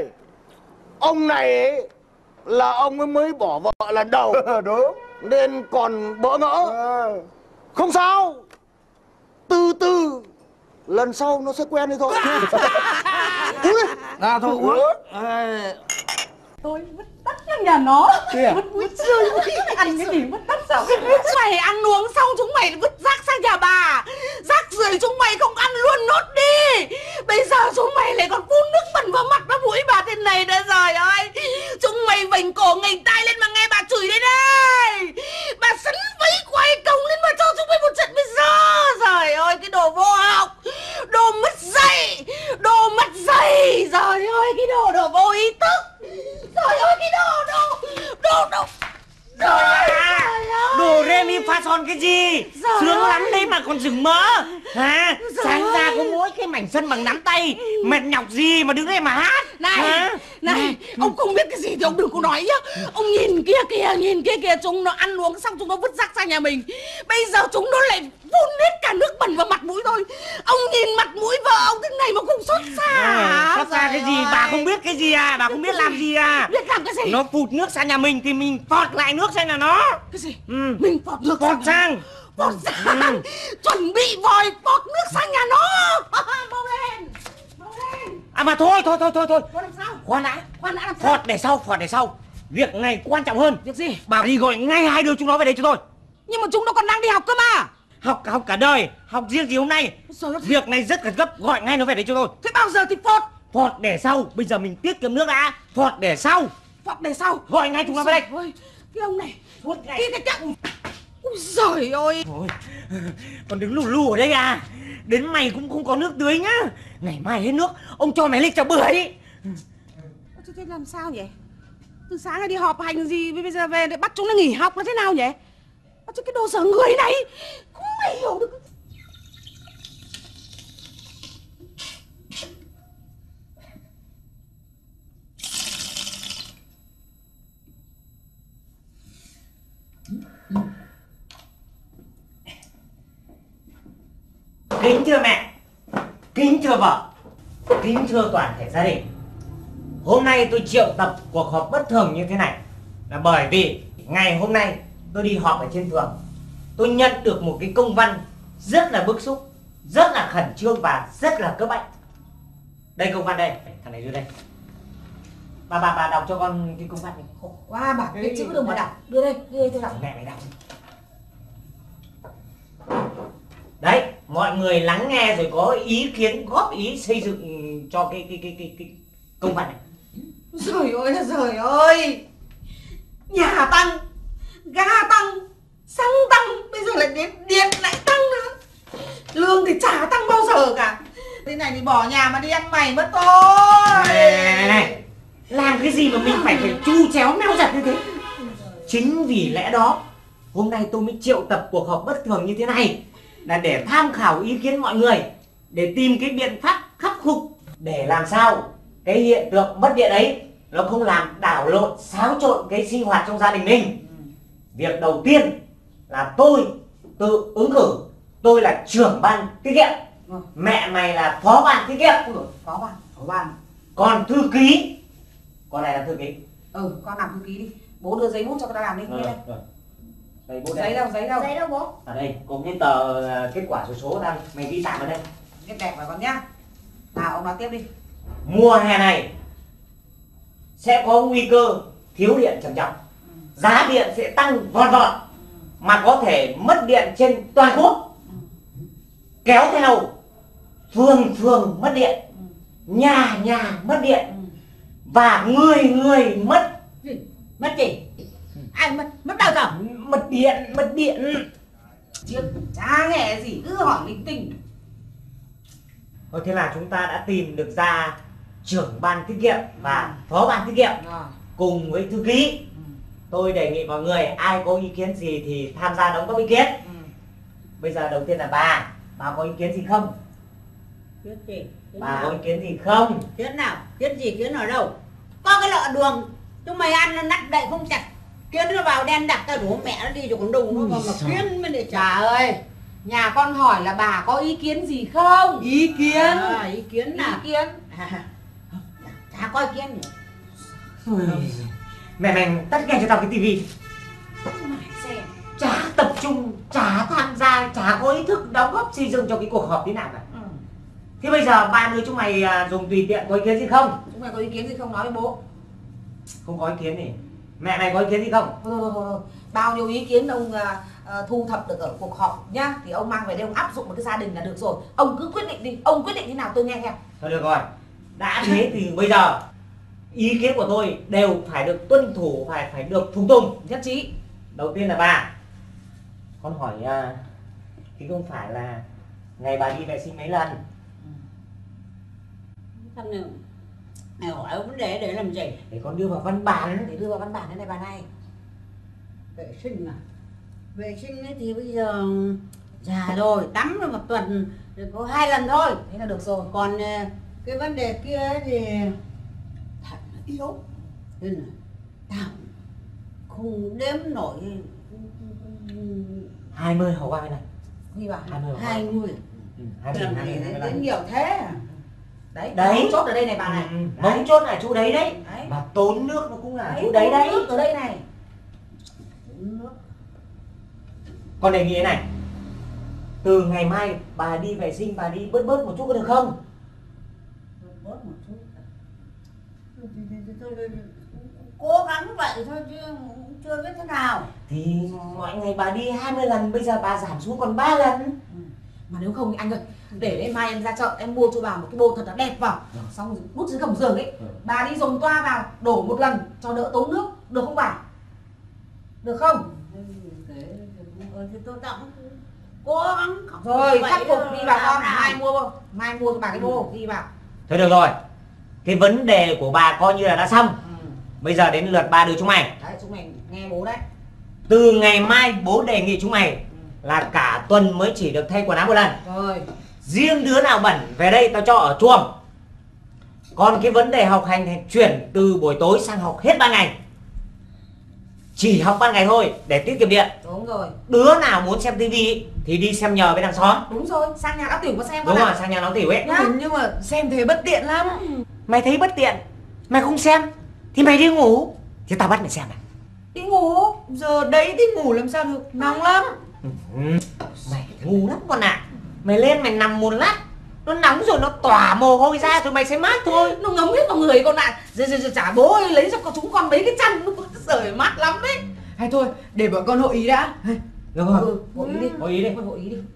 ông này ấy, là ông ấy mới bỏ vợ lần đầu Đúng. nên còn bỡ ngỡ. À. Không sao, từ từ lần sau nó sẽ quen đi thôi. Uống đi. Nào thôi uống. Uống. À, Tôi vứt tất sang nhà nó. Kìa. Vứt vứt rơi vứt ăn cái gì vứt tất sao? Mày ăn uống xong chúng mày vứt rác sang nhà bà. Rác rưởi chúng mày không ăn luôn nốt đi. Bây giờ chúng mày lại còn phun nước bẩn vào mặt vào mũi bà thế này nữa rồi ơi. Chúng mày vành cổ nghềnh tai lên mà nghe bà chửi đây đây. Bà sấn vấy quay cổng lên mà cho chúng mày một trận bây giờ. Trời ơi cái đồ vô học, đồ mất dạy, đồ mất dạy. Trời ơi cái đồ đồ vô ý thức. Trời ơi cái đồ đồ đồ đồ Rồi à, đồ re mi fa son cái gì? Giời Sướng ơi. lắm đấy mà còn dừng mỡ hả? Sáng ra có mỗi cái mảnh sân bằng nắm tay, mệt nhọc gì mà đứng đây mà hát? Này, Hả? này, ông không biết cái gì thì ông đừng có nói nhá. Ông nhìn kia kìa, nhìn kia kìa, chúng nó ăn uống xong chúng nó vứt rác sang nhà mình. Bây giờ chúng nó lại phun hết cả nước bẩn vào mặt mũi thôi. Ông nhìn mặt mũi vợ ông thế này mà không xót xa. À, xót xa cái gì? Trời Bà ơi. không biết cái gì à? Bà không biết làm gì à? Biết làm cái gì? Nó phụt nước sang nhà mình thì mình phọt lại nước sang nhà nó. Cái gì? Ừ. Mình phọt nước Phọt sang. Phọt sang. Chuẩn bị vòi phọt nước sang nhà nó. Mau lên. Mau lên. À mà thôi, thôi, thôi, thôi, thôi. Có làm sao? Khoan đã. Khoan đã làm sao? Phọt để sau, phọt để sau. Việc này quan trọng hơn. Việc gì? Bà đi gọi ngay hai đứa chúng nó về đây cho tôi. Nhưng mà chúng nó còn đang đi học cơ mà. Học học cả đời, học riêng gì hôm nay. Trời ơi. Việc này rất khẩn cấp, gọi ngay nó về đây cho tôi. Thế bao giờ thì phọt? Phọt để sau, bây giờ mình tiết kiệm nước đã. Phọt để sau. Phọt để sau. Gọi ngay chúng nó về đây. Ôi, cái ông này. Phọt ngay. Cái cái cái. Ôi giời ơi. Ôi, còn đứng lù lù ở đây à? Đến mày cũng không có nước tưới nhá. Ngày mai hết nước, ông cho mày lịch cho bưởi. Thế thế làm sao nhỉ? Từ sáng nay đi họp hành gì bây giờ về để bắt chúng nó nghỉ học là thế nào nhỉ? Ơ, chứ cái đồ dở người này không mày hiểu được. Kính thưa mẹ, kính thưa vợ, kính thưa toàn thể gia đình. Hôm nay tôi triệu tập cuộc họp bất thường như thế này là bởi vì ngày hôm nay tôi đi họp ở trên phường. Tôi nhận được một cái công văn rất là bức xúc, rất là khẩn trương và rất là cấp bách. Đây công văn đây, thằng này đưa đây. Bà bà bà đọc cho con cái công văn này. Qua bảo cái chữ đừng mà đọc. Đưa đây, đưa đây tôi đọc. Mẹ mày đọc. Đấy, mọi người lắng nghe rồi có ý kiến góp ý xây dựng cho cái cái cái cái, cái công văn này. Trời ơi là trời ơi. Nhà tăng, ga tăng, xăng tăng, bây giờ lại đến điện lại tăng nữa. Lương thì chả tăng bao giờ cả. Thế này thì bỏ nhà mà đi ăn mày mất thôi. Này, này, này, này. Làm cái gì mà mình phải phải chu chéo meo giặt như thế? Chính vì lẽ đó hôm nay tôi mới triệu tập cuộc họp bất thường như thế này là để tham khảo ý kiến mọi người, để tìm cái biện pháp khắc phục để làm sao cái hiện tượng mất điện ấy nó không làm đảo lộn xáo trộn cái sinh hoạt trong gia đình mình. Việc đầu tiên là tôi tự ứng cử, tôi là trưởng ban tiết kiệm, mẹ mày là phó ban tiết kiệm. Phó ban, phó ban. Còn thư ký, con này là thư ký. Ừ, con làm thư ký đi. Bố đưa giấy bút cho tao làm đi. Rồi, Đây. rồi. Đây, bố Giấy đây. đâu, giấy đâu? Giấy đâu bố? Ở đây có cái tờ uh, kết quả số số đây, mày ghi tạm ở đây. Viết đẹp vào con nhá. Nào ông nói tiếp đi. Mùa hè này sẽ có nguy cơ thiếu điện trầm trọng, giá điện sẽ tăng vọt vọt, mà có thể mất điện trên toàn quốc, kéo theo phường phường mất điện, nhà nhà mất điện, và người người mất. Mất gì? Ai mất? Mất bao giờ? Mất điện, mất điện. Chứ chả nghe gì, cứ hỏi linh tinh. Thôi thế là chúng ta đã tìm được ra trưởng ban tiết kiệm và phó ban tiết kiệm cùng với thư ký. Tôi đề nghị mọi người ai có ý kiến gì thì tham gia đóng góp ý kiến. Bây giờ đầu tiên là bà, bà có ý kiến gì không? Kiến gì? Kiến Bà nào? có ý kiến gì không? Kiến nào? Kiến gì? Kiến ở đâu? Có cái lọ đường chúng mày ăn nó nắp đậy không chặt, kiến nó vào đen đặc, tao đổ mẹ nó đi rồi còn đùng nó mà, mà kiến mới để Bà ơi, Nhà con hỏi là bà có ý kiến gì không? Ý kiến à, ý kiến Ý à? kiến À, chả có ý kiến gì. Mẹ mày tắt ngay cho tao cái tivi. xem. Chả tập trung, chả tham gia, chả có ý thức đóng góp xây dựng cho cái cuộc họp thế nào cả. Ừ. Thế bây giờ ba đứa chúng mày à, dùng tùy tiện có ý kiến gì không? Chúng mày có ý kiến gì không nói với bố? Không có ý kiến gì. Mẹ mày có ý kiến gì không? Thôi thôi thôi, thôi. Bao nhiêu ý kiến ông à, à, thu thập được ở cuộc họp nhá, thì ông mang về đây ông áp dụng một cái gia đình là được rồi. Ông cứ quyết định đi, ông quyết định thế nào tôi nghe theo. Thôi được rồi. Đã thế thì bây giờ ý kiến của tôi đều phải được tuân thủ, phải phải được phục tùng. Nhất trí. Đầu tiên là bà. Con hỏi à, thì không phải là ngày bà đi vệ sinh mấy lần? Thằng này, mày hỏi vấn đề để làm gì? Để con đưa vào văn bản. Để đưa vào văn bản thế này bà này. Vệ sinh à? Vệ sinh ấy thì bây giờ già rồi, tắm rồi một tuần thì có hai lần thôi. Thế là được rồi. Còn ờ, cái vấn đề kia ấy thì thật là yếu. Nên là tao không đếm nổi. Hai mươi hầu ba mươi này. Gì bà? Hai mươi hầu Hai người. Ừ, hai mươi, Làm hai mươi, gì hai mươi đến lăm. nhiều thế à? Đấy, Đấy. mấu chốt ở đây này bà này. Ừ, mấu chốt là chỗ đấy đấy. Đấy. Mà tốn nước nó cũng là Đấy, chỗ đấy đấy. nước ở đây này. Nước. Con đề nghị thế này. Từ ngày mai bà đi vệ sinh bà đi bớt bớt một chút có được không? Bớt một chút. Thì- thì- thì tôi cố gắng vậy thôi chứ cũng chưa biết thế nào. Thì mọi ngày bà đi hai mươi lần, bây giờ bà giảm xuống còn ba lần. Mà nếu không thì anh ơi, để em mai em ra chợ em mua cho bà một cái bô thật là đẹp vào, xong rồi đút dưới gầm giường ấy, bà đi dồn toa vào đổ một lần cho đỡ tốn nước, được không bà? Được không? Ờ, thì tôi tặng cố gắng khắc phục Rồi vậy khắc phục thôi, đi bà làm con, nào. mai mua mai mua cho bà cái bô đi vào. Thôi được rồi. Cái vấn đề của bà coi như là đã xong. Ừ. Bây giờ đến lượt ba đứa chúng mày. Đấy, chúng mày nghe bố đấy. Từ ngày mai bố đề nghị chúng mày là cả tuần mới chỉ được thay quần áo một lần. Rồi. Riêng đứa nào bẩn về đây tao cho ở chuồng. Còn cái vấn đề học hành thì chuyển từ buổi tối sang học hết ban ngày. Chỉ học ban ngày thôi để tiết kiệm điện. Đúng rồi. Đứa nào muốn xem tivi thì đi xem nhờ với hàng xóm. Đúng rồi, sang nhà lão tiểu mà xem con Đúng ạ. rồi, sang nhà nó tiểu ấy. Nhá. Nhưng mà xem thế bất tiện lắm. Mày thấy bất tiện, mày không xem thì mày đi ngủ. Thì tao bắt mày xem này. Đi ngủ, giờ đấy thì ngủ làm sao được, nóng lắm. Ừ, mày ngu lắm con ạ. Mày lên mày nằm một lát, nó nóng rồi nó tỏa mồ hôi ra rồi mày sẽ mát thôi. Nó ngấm hết vào người con ạ. Giờ giờ giờ chả bố ơi, lấy cho con chúng con mấy cái chăn nó sưởi mát lắm đấy. Hay thôi, để bọn con hội ý đã. Được rồi. Ừ, hội ý đi. Hội ý đi. Thôi hội ý đi.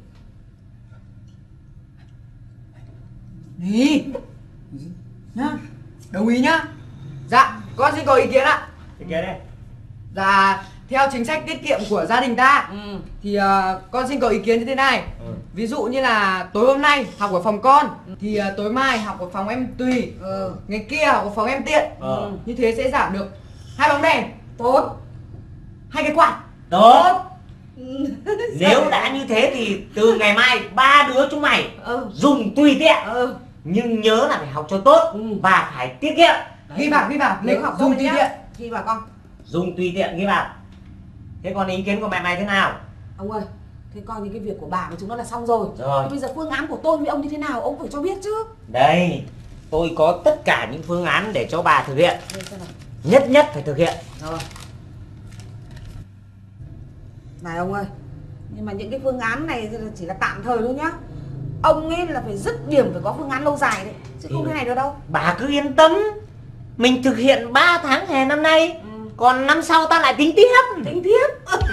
Đi. Nhá, đồng ý nhá. Dạ, con xin có ý kiến ạ. Thì kia đây. Dạ, theo chính sách tiết kiệm của gia đình ta Ừ. thì uh, con xin có ý kiến như thế này. Ừ. Ví dụ như là tối hôm nay học ở phòng con thì uh, tối mai học ở phòng em Tùy. Ừ. Ngày kia học ở phòng em Tiện. Ờ. Như thế sẽ giảm được hai bóng đèn. Tốt. Hai cái quạt. Tốt. Nếu đã như thế thì từ ngày mai ba đứa chúng mày Ừ. dùng tùy tiện. Ừ. Nhưng nhớ là phải học cho tốt và phải tiết kiệm. Ghi vào, ghi vào, Nếu nếu học dùng dùng tùy nhá. tiện. Ghi vào con. Dùng tùy tiện ghi vào. Thế còn ý kiến của mẹ mày thế nào? Ông ơi, thế coi như cái việc của bà với chúng nó là xong rồi. Rồi. Thế bây giờ phương án của tôi với ông như thế nào ông phải cho biết chứ. Đây, tôi có tất cả những phương án để cho bà thực hiện. Đây xem nào. Nhất nhất phải thực hiện. Rồi. Này ông ơi, nhưng mà những cái phương án này chỉ là tạm thời thôi nhá. Ông ấy là phải dứt điểm, phải có phương án lâu dài đấy, chứ không Ừ. thế này được đâu. Bà cứ yên tâm. Mình thực hiện ba tháng hè năm nay. Ừ. Còn năm sau ta lại tính tiếp. Tính tiếp.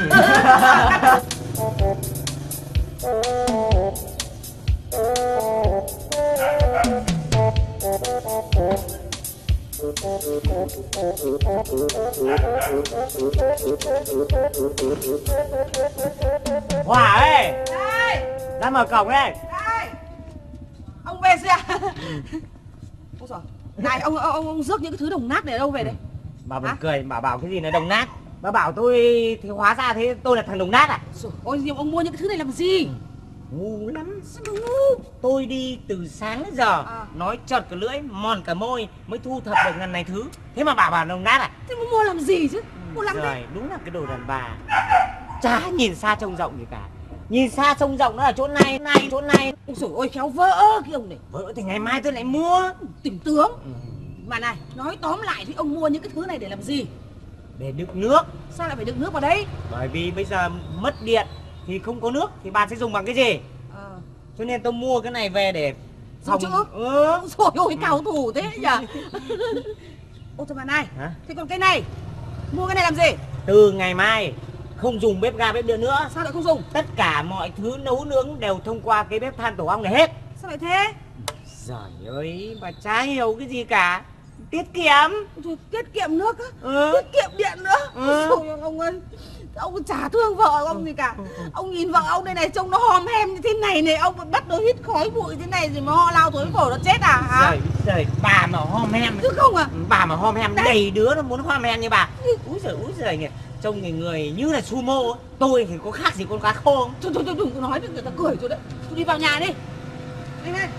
Hòa ơi, Đây, ra mở cổng đây. đây. Ông về chưa? Ôi giời. Này ông ông ông, ông rước những cái thứ đồng nát này ở đâu về đây? Bà buồn Hả? cười, bà bảo cái gì là đồng nát. Bà bảo tôi thì hóa ra thế tôi là thằng đồng nát à? Rồi, ôi nhưng ông mua những cái thứ này làm gì? Ngu lắm. Sao mà ngu? Tôi đi từ sáng đến giờ, À. nói chật cả lưỡi, mòn cả môi mới thu thập được ngần này thứ. Thế mà bà bảo đồng nát à? Thế mà mua làm gì chứ? Mua lắm đấy. Rồi, đúng là cái đồ đàn bà. Chả nhìn xa trông rộng gì cả. Nhìn xa sông rộng nó ở chỗ này, này, chỗ này. Ôi dồi ôi, khéo vỡ cái ông này. Vỡ thì ngày mai tôi lại mua. Tìm tướng. Mà này, nói tóm lại thì ông mua những cái thứ này để làm gì? Để đựng nước. Sao lại phải đựng nước vào đấy? Bởi vì bây giờ mất điện thì không có nước thì bà sẽ dùng bằng cái gì? Ờ. Cho nên tôi mua cái này về để Phòng chữ. Ừ. Rồi ôi, cao thủ thế nhỉ. Ôi thôi mà này. Hả? Thế còn cái này, mua cái này làm gì? Từ ngày mai không dùng bếp ga bếp điện nữa. Sao lại không dùng? Tất cả mọi thứ nấu nướng đều thông qua cái bếp than tổ ong này hết. Sao lại thế? Giời ơi, bà chả hiểu cái gì cả. Tiết kiệm. Rồi, tiết kiệm nước á? Ừ. Tiết kiệm điện nữa? Ừ. Thôi ông ơi, ông chả thương vợ ông gì cả. Ông nhìn vợ ông đây này trông nó hòm hem như thế này này, ông bắt nó hít khói bụi thế này gì mà ho lao thối phổi nó chết à hả? Giời, giời, bà mà hom hem. Chứ không à? Bà mà hom hem đầy đứa nó muốn hom hem như bà. Úi giời, úi giời nhỉ. Trông người người như là sumo. Tôi thì có khác gì con cá khô không? Thôi thôi thôi đừng có nói được, người ta cười rồi đấy. Tôi đi vào nhà đi. Đi đây.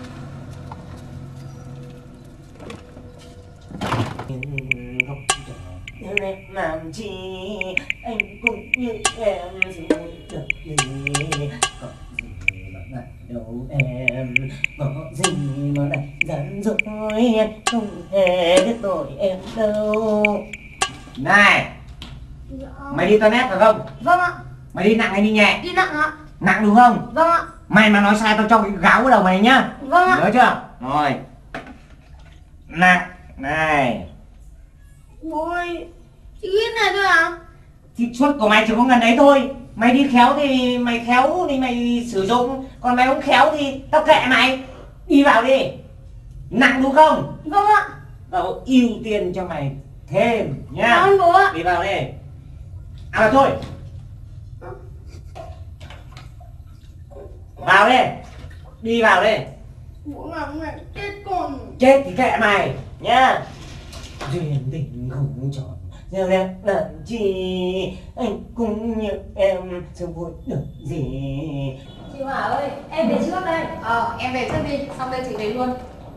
Làm chi anh cũng như em rồi được gì, có gì mà ngại đâu em, có gì mà lại giận dỗi em không hề biết tội em đâu. Này, mày đi toilet phải không? Vâng ạ. Mày đi nặng hay đi nhẹ? Đi nặng ạ. Nặng đúng không? Vâng ạ. Mày mà nói sai tao cho cái gáo vào đầu mày nhá. Vâng ạ. Nhớ chưa? Rồi. Nặng. Này. Ôi, chỉ ít này thôi à? Thì suất của mày chỉ có ngần đấy thôi. Mày đi khéo thì mày khéo thì mày sử dụng. Còn mày không khéo thì tao kệ mày. Đi vào đi. Nặng đúng không? Vâng ạ. Tao ưu tiên cho mày thêm nhá. Vâng bố ạ. Đi vào đi. À mà thôi. Vào đi. Đi vào đi. Bố làm này chết con. Chết thì kệ mày nhá. Duyên tình không tròn giờ đẹp làm chi, anh cũng như em chẳng vui được gì. Chị Hỏa ơi, em về trước đây. Ờ, em về trước đi, xong đây chị về luôn.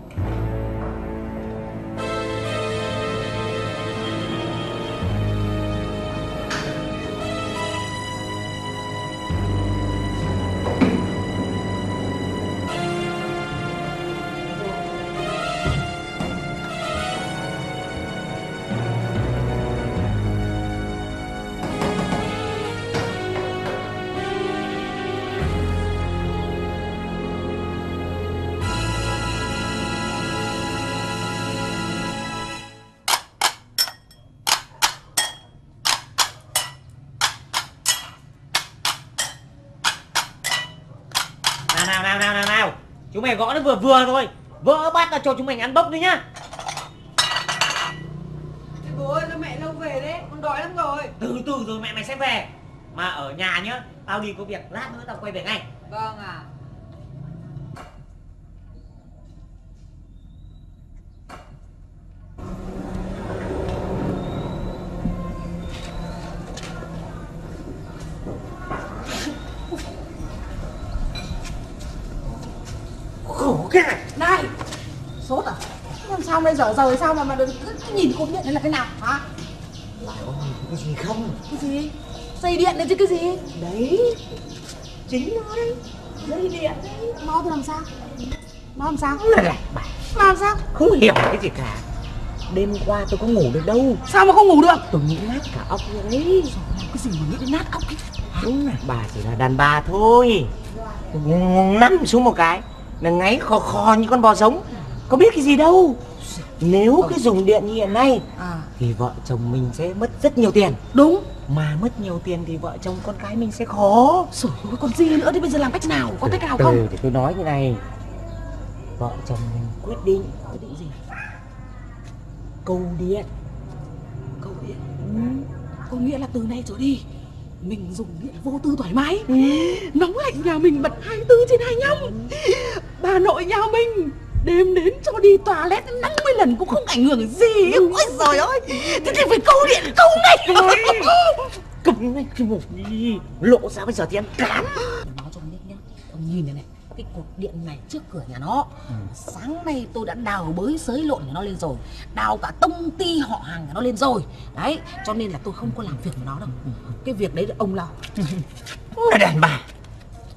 Nào nào nào nào nào, chúng mày gõ nó vừa vừa thôi, vỡ bát là cho chúng mình ăn bốc đi nhá. Bố ơi, cho mẹ lâu về đấy, con đói lắm rồi. Từ từ rồi mẹ mày sẽ về. Mà ở nhà nhá, tao đi có việc, lát nữa tao quay về ngay. Vâng ạ. Khổ cái này. Này, sốt à? Làm sao bây giờ giờ sao mà mà cứ nhìn cục điện này là cái nào hả? Cái gì không? Cái gì? Dây điện đấy chứ cái gì? Đấy, chính nó đấy, dây điện đấy. Nó thì làm sao? Nó làm sao? Là này, bà Nó làm sao? không hiểu cái gì cả. Đêm qua tôi có ngủ được đâu. Sao mà không ngủ được? Tôi nghĩ nát cả óc rồi đấy. Cái gì mà nghĩ đến nát óc ấy? Đúng là bà chỉ là đàn bà thôi. Nằm xuống một cái là ngáy khò khò như con bò giống. Có biết cái gì đâu. Nếu cứ dùng điện như hiện nay À, thì vợ chồng mình sẽ mất rất nhiều tiền. đúng. Mà mất nhiều tiền thì vợ chồng con cái mình sẽ khó. Rồi còn gì nữa thì bây giờ làm cách nào? Có cách nào Từ không? thì tôi nói như này. Vợ chồng mình quyết định. Quyết định gì? Câu điện. Câu điện. Ừ. Có nghĩa là từ nay trở đi mình dùng điện vô tư thoải mái. Ừ. Nóng lạnh nhà mình bật hai mươi tư trên hai mươi lăm. Bà nội nhà mình đêm đến cho đi toilet năm mươi lần cũng không ảnh hưởng gì. Ôi giời ơi, thế thì phải câu điện câu ngay. Cầm ngay cái một đi. Lộ ra bây giờ thì ăn cám. Nói cho ông biết nhá, ông nhìn này này, cái cột điện này trước cửa nhà nó. Ừ. Sáng nay tôi đã đào bới xới lộn nhà nó lên rồi, đào cả công ty họ hàng nhà nó lên rồi. Đấy, cho nên là tôi không có làm việc với nó đâu. Cái việc đấy là ông lo. Là đàn bà.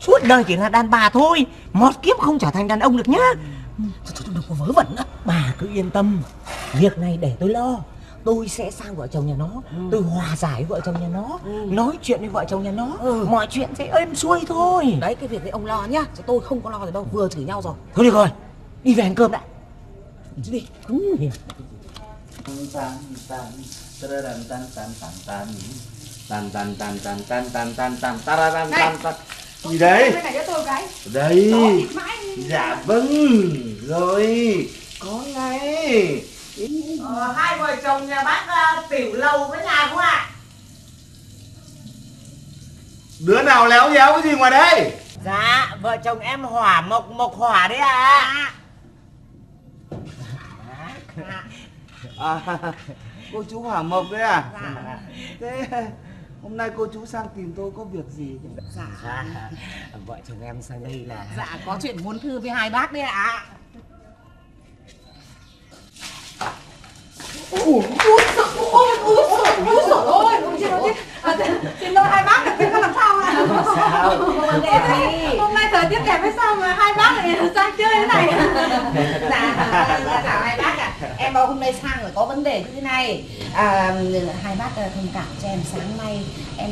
suốt đời chỉ là đàn bà thôi, một kiếp không trở thành đàn ông được nhá. Thôi, thôi, đừng có vớ vẩn nữa. Bà cứ yên tâm, việc này để tôi lo. Tôi sẽ sang vợ chồng nhà nó, ừ. tôi hòa giải vợ chồng nhà nó, ừ. nói chuyện với vợ chồng nhà nó, ừ. mọi chuyện sẽ êm xuôi thôi. Đấy, cái việc đấy ông lo nhá, chứ tôi không có lo gì đâu, vừa chửi nhau rồi. Thôi được rồi, đi về ăn cơm đã. Chứ đi, cứng hiền. Tan tan tan tan tan tan tan tan tan tan tan tan tan tan tan tan tan. Gì đấy? Cái này cho tôi cái. Đây. Dạ vâng. Rồi. Có ngay. Ờ, hai vợ chồng nhà bác uh, tiểu lầu với nhà không ạ? À? Đứa nào léo nhéo cái gì ngoài đây? Dạ, vợ chồng em Hỏa Mộc Mộc Hỏa đấy ạ. À, cô chú Hỏa Mộc đấy à? Dạ. Thế hôm nay cô chú sang tìm tôi có việc gì? Dạ. Dạ. Vợ chồng em sang đây là... Dạ, có chuyện muốn thưa với hai bác đấy ạ. À. Ôi, ôi, ôi, ôi, ôi, ôi, ôi, chết, xin lỗi hai bác, thế có làm sao ạ? Sao? Hôm nay thời tiết đẹp hay sao mà hai bác lại sang chơi thế này? Dạ, chào hai bác ạ. Em hôm nay sang rồi có vấn đề như thế này. À, hai bác thông cảm cho em sáng nay em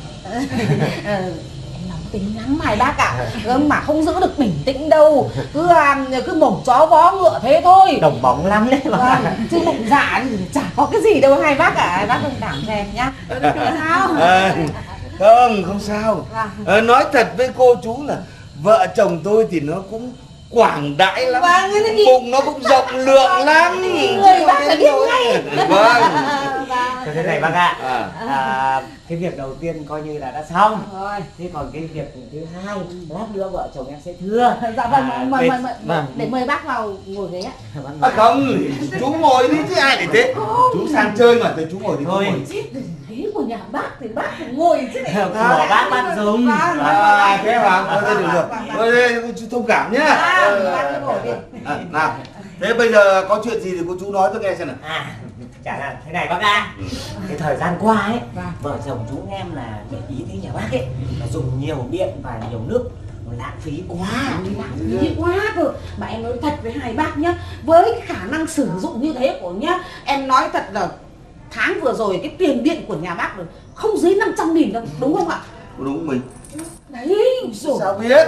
nóng tính lắm hai bác ạ. À. Mà không giữ được bình tĩnh đâu, cứ cứ mồm chó vó ngựa thế thôi. Đồng bóng lắm đấy mà. Vâng, chứ bụng dạ chả có cái gì đâu hai bác ạ. À. Hai bác thông cảm cho em nhá. Sao? À, không, không sao. À, nói thật với cô chú là vợ chồng tôi thì nó cũng quảng đại lắm. Vâng, bụng nó cũng rộng lượng lắm. Người bác phải biết ngay. Vâng. Thôi thế này bác ạ, à. à, cái việc đầu tiên coi như là đã xong rồi. Thế còn cái việc thứ hai, lát nữa vợ chồng em sẽ thưa. Dạ vâng, à, mời, mời, mời, để mời bác vào ngồi ghế ạ. À, không, chú ngồi đi chứ ai để thế. Chú sang chơi mà, tôi chú ngồi đi. Thôi. Ghế của nhà bác thì bác phải ngồi chứ. Của bác bác dùng. À, thế mà, thôi thế được rồi. Thôi đây, chú thông cảm nhá. Bác cứ ngồi đi. À, nào, thế bây giờ có chuyện gì thì cô chú nói tôi nghe xem nào. À, chả là thế này bác ạ. Cái thời gian qua ấy, vợ chồng chú em là để ý thấy nhà bác ấy là dùng nhiều điện và nhiều nước, lãng phí quá. Lãng phí quá cơ. Mà em nói thật với hai bác nhá, với cái khả năng sử dụng như thế của nhá, em nói thật là tháng vừa rồi cái tiền điện của nhà bác rồi không dưới năm trăm nghìn đâu, đúng không ạ? Đúng mình. Đấy, rồi. Sao biết?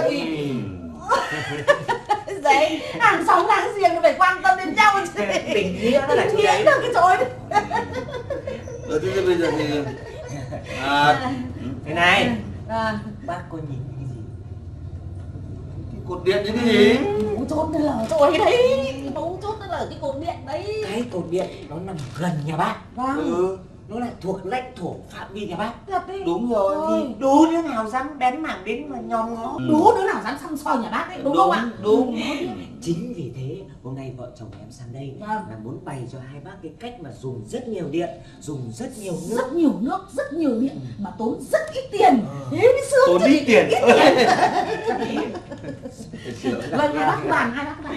Đấy, hàng xóm láng giềng phải quan tâm đến nhau chứ. Tình nghĩa đó là tình nghĩa đâu cái trời. Rồi thế bây giờ thì à, thế này, à. bác có nhìn cái gì? Cái cột điện như cái gì? Mấu chốt nó là rồi đấy, mấu chốt nó là cái cột điện đấy. Cái cột điện nó nằm gần nhà bác. Vâng. Ừ. Nó lại thuộc lãnh thổ phạm vi nhà bác. Thật đấy. Đúng rồi. Thì đố đứa nào dám bén mảng đến mà nhòm ngó. Ừ. Đố đứa nào dám xăm soi nhà bác đấy, đúng, đúng không ạ? Đúng. Chính vì thế hôm nay vợ chồng em sang đây vâng. là muốn bày cho hai bác cái cách mà dùng rất nhiều điện, dùng rất nhiều nước, rất nhiều nước, rất nhiều điện mà tốn rất ít tiền. Thế mới sướng. Tốn ít tiền. Vâng, hai bác bàn, hai bác bàn.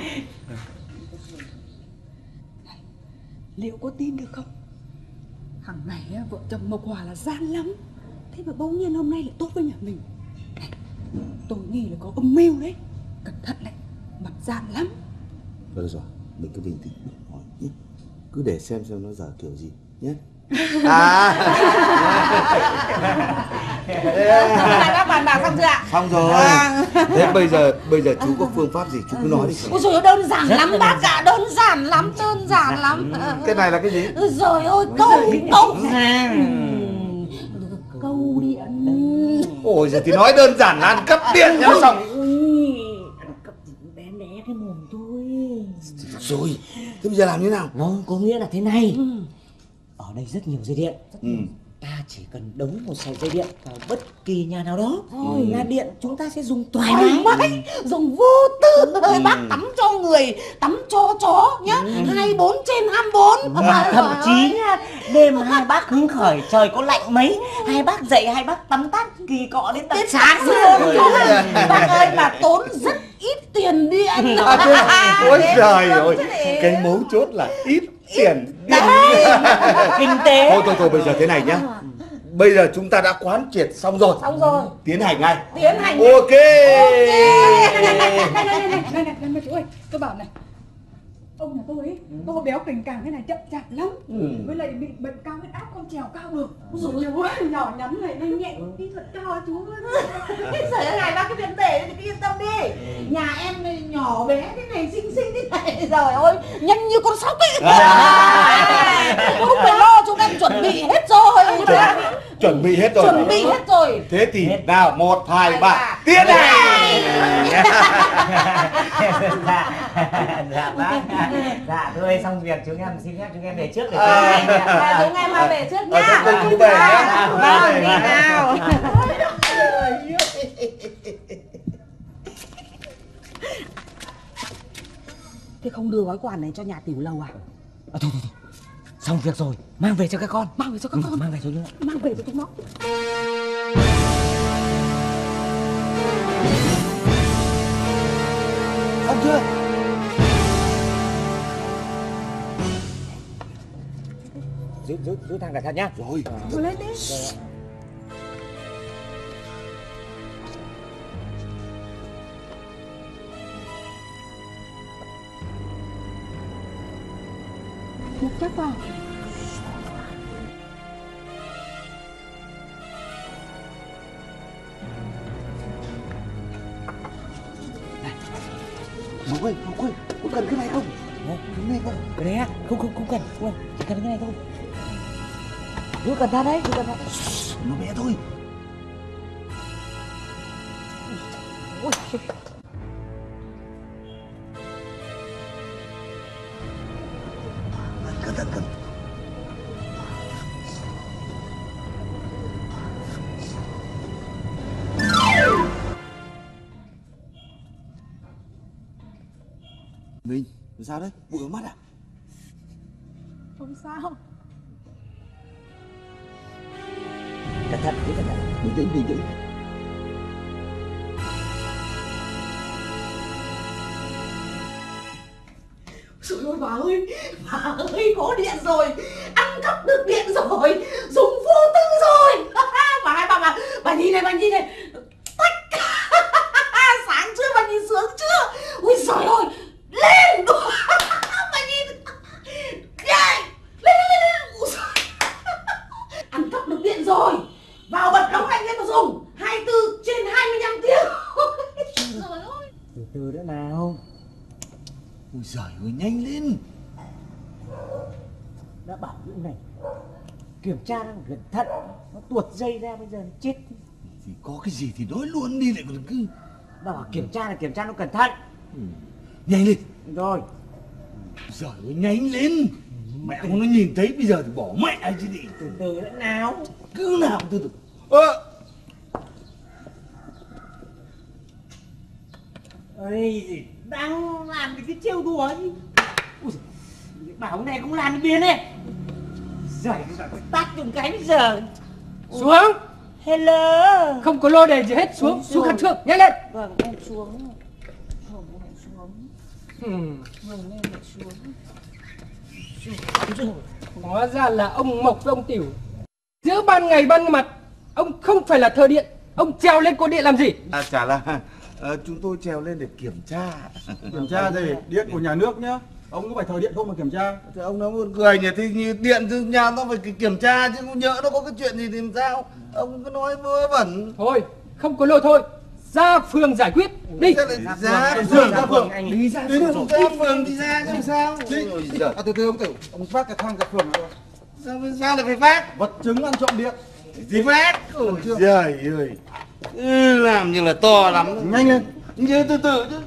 Liệu có tin được không? Hằng ngày vợ chồng Mộc Hòa là gian lắm. Thế mà bỗng nhiên hôm nay lại tốt với nhà mình. Này, tôi nghĩ là có âm mưu đấy. Cẩn thận đấy, mặt gian lắm. Được rồi, mình cứ bình tĩnh đừng hỏi nhé. Cứ để xem xem nó dở kiểu gì nhé. À. Hai bác bàn bạc xong chưa ạ? Xong rồi. À. Thế bây giờ bây giờ chú có phương pháp gì chú cứ nói đi. Ôi trời ơi, đơn giản lắm bác ạ, đơn giản lắm, đơn giản lắm. Cái này là cái gì? Rồi ôi, câu câu câu điện. Ôi giờ thì nói đơn giản là ăn cắp điện nhá xong. Ăn cắp gì cũng bé bé cái mồm thôi. Rồi, thế bây giờ làm như thế nào? Nó có nghĩa là thế này. Ừ. Ở đây rất nhiều dây điện. Ừ. Ta chỉ cần đống một sợi dây điện vào bất kỳ nhà nào đó thôi là điện chúng ta sẽ dùng thoải mái, ừ. dùng vô tư. Ừ. Bác tắm cho người, tắm cho chó nhá. Ừ. hai mươi bốn trên hai mươi bốn. Và thậm chí nha, đêm hai bác hứng khởi trời có lạnh mấy, hai bác dậy hai bác tắm tắt kỳ cọ đến tận sáng luôn. Bác ơi mà tốn rất ít tiền điện. Ôi trời ơi, cái mấu chốt là ít tiền điện. Kinh tế. Thôi thôi thôi bây giờ thế này nhá. bây giờ chúng ta đã quán triệt xong rồi. Xong rồi. Tiến hành ngay. Tiến hành. Ok. Ok. Này này này này này này này này này chú ơi, tôi bảo này, ông nhà tôi ấy, tôi béo cành càng thế này chậm chạp lắm, Ừ. với lại bị bệnh cao huyết áp không trèo cao được. Ôi dồi ôi, nhỏ nhắn này nhanh nhẹn, kỹ thuật cao chú ơi. Trời ơi, này bác cái tiền tệ thì cứ yên tâm đi. Nhà em này nhỏ bé thế này, xinh xinh thế này, trời ơi, nhanh như con sóc ấy. Không phải lo, chúng em chuẩn bị hết rồi. Chuẩn, chuẩn bị hết rồi. Chuẩn bị hết rồi. Thế thì nào, một, hai, ba, tiến hành. Dạ, dạ bác. Dạ thôi xong việc chúng em xin phép chúng em về trước để À. chúng em. À, chúng em mà về trước Ờ, nhá. chúng tôi cũng về nhá. Vâng, đi nào. Thế không đưa gói quà này cho nhà tiểu lầu à? À, thôi, thôi, thôi. Xong việc rồi, mang về cho các con. Mang về cho các con. Ừ, mang về cho nữa. Mang về cho chúng nó. Xong chưa? Giữ, giữ, giữ thang cẩn thận nhá. Rồi. Thôi lên đi. Buộc chắc vào. Ngọc ơi, Ngọc ơi, có cần cái này không? Ồ, Cái này không? cái này á? Không, không, không cần, không cần. Chỉ cần cái này thôi. Giữ cẩn thận đấy, giữ cẩn thận. Nó bé thôi. Ôi, Cẩn thận, cẩn thận. Mình, sao đấy? Bụi ở mắt à? Không sao. cẩn thận, giữ cẩn thận. Bình tĩnh, bình tĩnh. Trời ơi bà ơi, bà ơi có điện rồi, ăn cắp được điện rồi, dùng vô tư rồi. Bà hai bà bà, bà nhìn này, bà nhìn này. Tách. Sáng chưa bà nhìn sướng chưa? Ui trời ơi, lên. Bà nhìn. Đây, lên lên lên lên. Ui giời. Ăn cắp được điện rồi, vào bật nóng lạnh lên mà dùng, hai mươi tư trên hai mươi lăm tiếng. Trời ơi. Từ từ nữa nào. Ôi giời ơi, nhanh lên. Đã bảo những này kiểm tra cẩn thận, nó tuột dây ra bây giờ nó chết. Thì có cái gì thì nói luôn đi, lại còn cứ Bảo kiểm tra là kiểm tra nó cẩn thận. ừ. Nhanh lên. Rồi. Giời ơi, nhanh lên. Mẹ không nó nhìn thấy bây giờ thì bỏ mẹ chứ đi. Từ từ nữa nào. Cứ nào từ từ. Ơ. Ơi gì đang làm cái trêu đùa gì. Ui giời, bảo này cũng làm biến này. Giời ơi, tát dùng cái bây giờ. Xuống. Hello. Không có lô đề gì hết, xuống, xuống khẩn trương, nhanh lên. Vâng, em xuống. Vâng, em xuống. Hmm. Vâng, em xuống. Hóa ra là ông Mộc với ông Tiểu. Giữa ban ngày ban mặt, ông không phải là thợ điện, ông trèo lên cột điện làm gì? À, chả là ờ, chúng tôi trèo lên để kiểm tra. Kiểm tra gì? Điện của nhà nước nhá. Ông có phải thờ điện không mà kiểm tra? Thì ông nói buồn cười nhỉ, thì như điện từ nhà nó phải kiểm tra chứ, không nhỡ nó có cái chuyện gì thì làm sao? Ông cứ nói vớ vẩn. Thôi, không có lôi thôi, ra phường giải quyết, đi. Ra, Ra ra phường, phường, ra ra phường, phường, anh. đi ra phường, ra phường đi ra chứ làm sao? Đi. Ôi giời. À, từ từ ông Tiểu, ông phát cái thang ra phường rồi. Sao sao lại phải phát? Vật chứng ăn trộm điện. Gì phát? Ôi giời ơi, ừ, làm như là to lắm. Nhanh lên. Như từ từ chứ.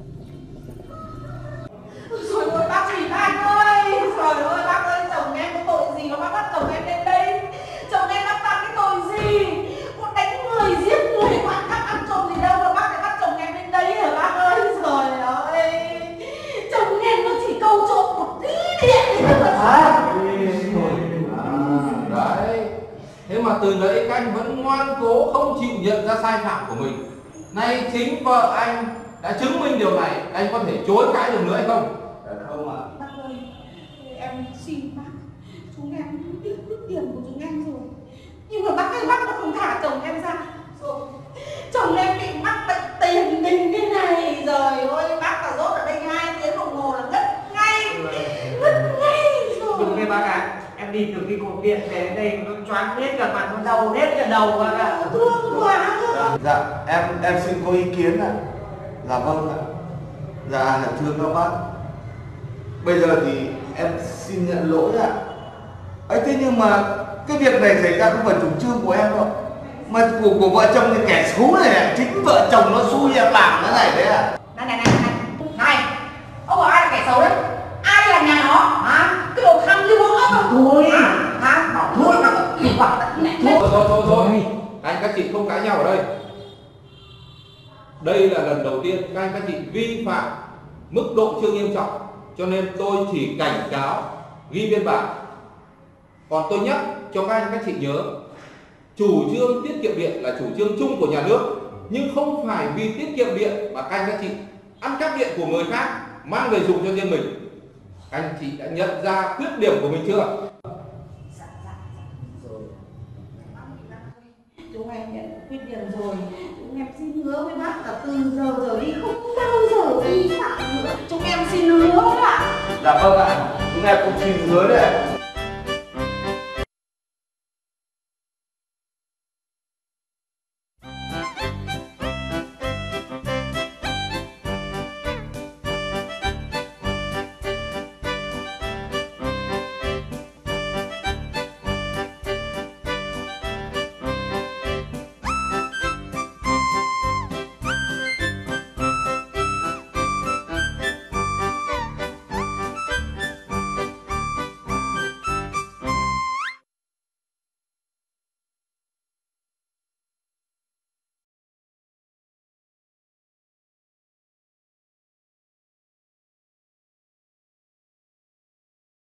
Trời ơi bác Thủy Thanh ơi, trời ơi bác ơi, chồng em có tội gì mà bác bắt chồng em lên đây? Chồng em đã phạm cái tội gì? Có đánh người, giết người, khoản khắc ăn trộm gì đâu mà bác lại bắt chồng em lên đây hả bác ơi? Trời ơi, chồng em nó chỉ câu trộm một tí điện thì thôi mà. Đấy, thế mà từ đấy các anh vẫn ngoan cố không chịu nhận ra sai phạm của mình. Nay chính vợ anh đã chứng minh điều này, anh có thể chối cãi được nữa hay không? Không ạ. Bác ơi, em xin bác, chúng em biết cướp tiền của chúng em rồi. Nhưng mà bác ơi, bác nó không thả chồng em ra. Rồi, chồng em bị mắc bệnh tiền đình thế này. Rồi ôi, bác là rốt ở đây hai tiếng đồng hồ là ngất ngay. Ngất ngay rồi. Đúng thế bác ạ. Em đi từ cái cột điện về đến đây nó choáng hết cả mặt, nó đau hết cả đầu bác ạ. Thương quá. Dạ, em em xin có ý kiến ạ. Dạ vâng ạ. Dạ, thưa các bác, bây giờ thì em xin nhận lỗi ạ. Ấy thế nhưng mà cái việc này xảy ra không phải chủ trương của em đâu, mà của của vợ chồng thì kẻ xấu này ạ. Chính vợ chồng nó xui em làm cái này đấy ạ. Này này này này này, ông bảo ai là kẻ xấu đấy? Ai là nhà nó hả? Cái đồ tham lưu ớt đâu thôi hả? Bảo thôi mà còn bảo này Thôi thôi thôi thôi, anh các chị không cãi nhau ở đây. Đây là lần đầu tiên các anh các chị vi phạm mức độ chưa nghiêm trọng, cho nên tôi chỉ cảnh cáo ghi biên bản. Còn tôi nhắc cho các anh các chị nhớ, chủ trương tiết kiệm điện là chủ trương chung của nhà nước, nhưng không phải vì tiết kiệm điện mà các anh các chị ăn cắp điện của người khác mang về dùng cho riêng mình. Các anh chị đã nhận ra khuyết điểm của mình chưa? Chúng em nhận khuyết điểm rồi. Chúng em xin hứa với bác là từ giờ trở đi không bao giờ vi phạm nữa. Chúng em xin hứa ạ. Dạ vâng ạ, chúng em cũng xin hứa đấy ạ.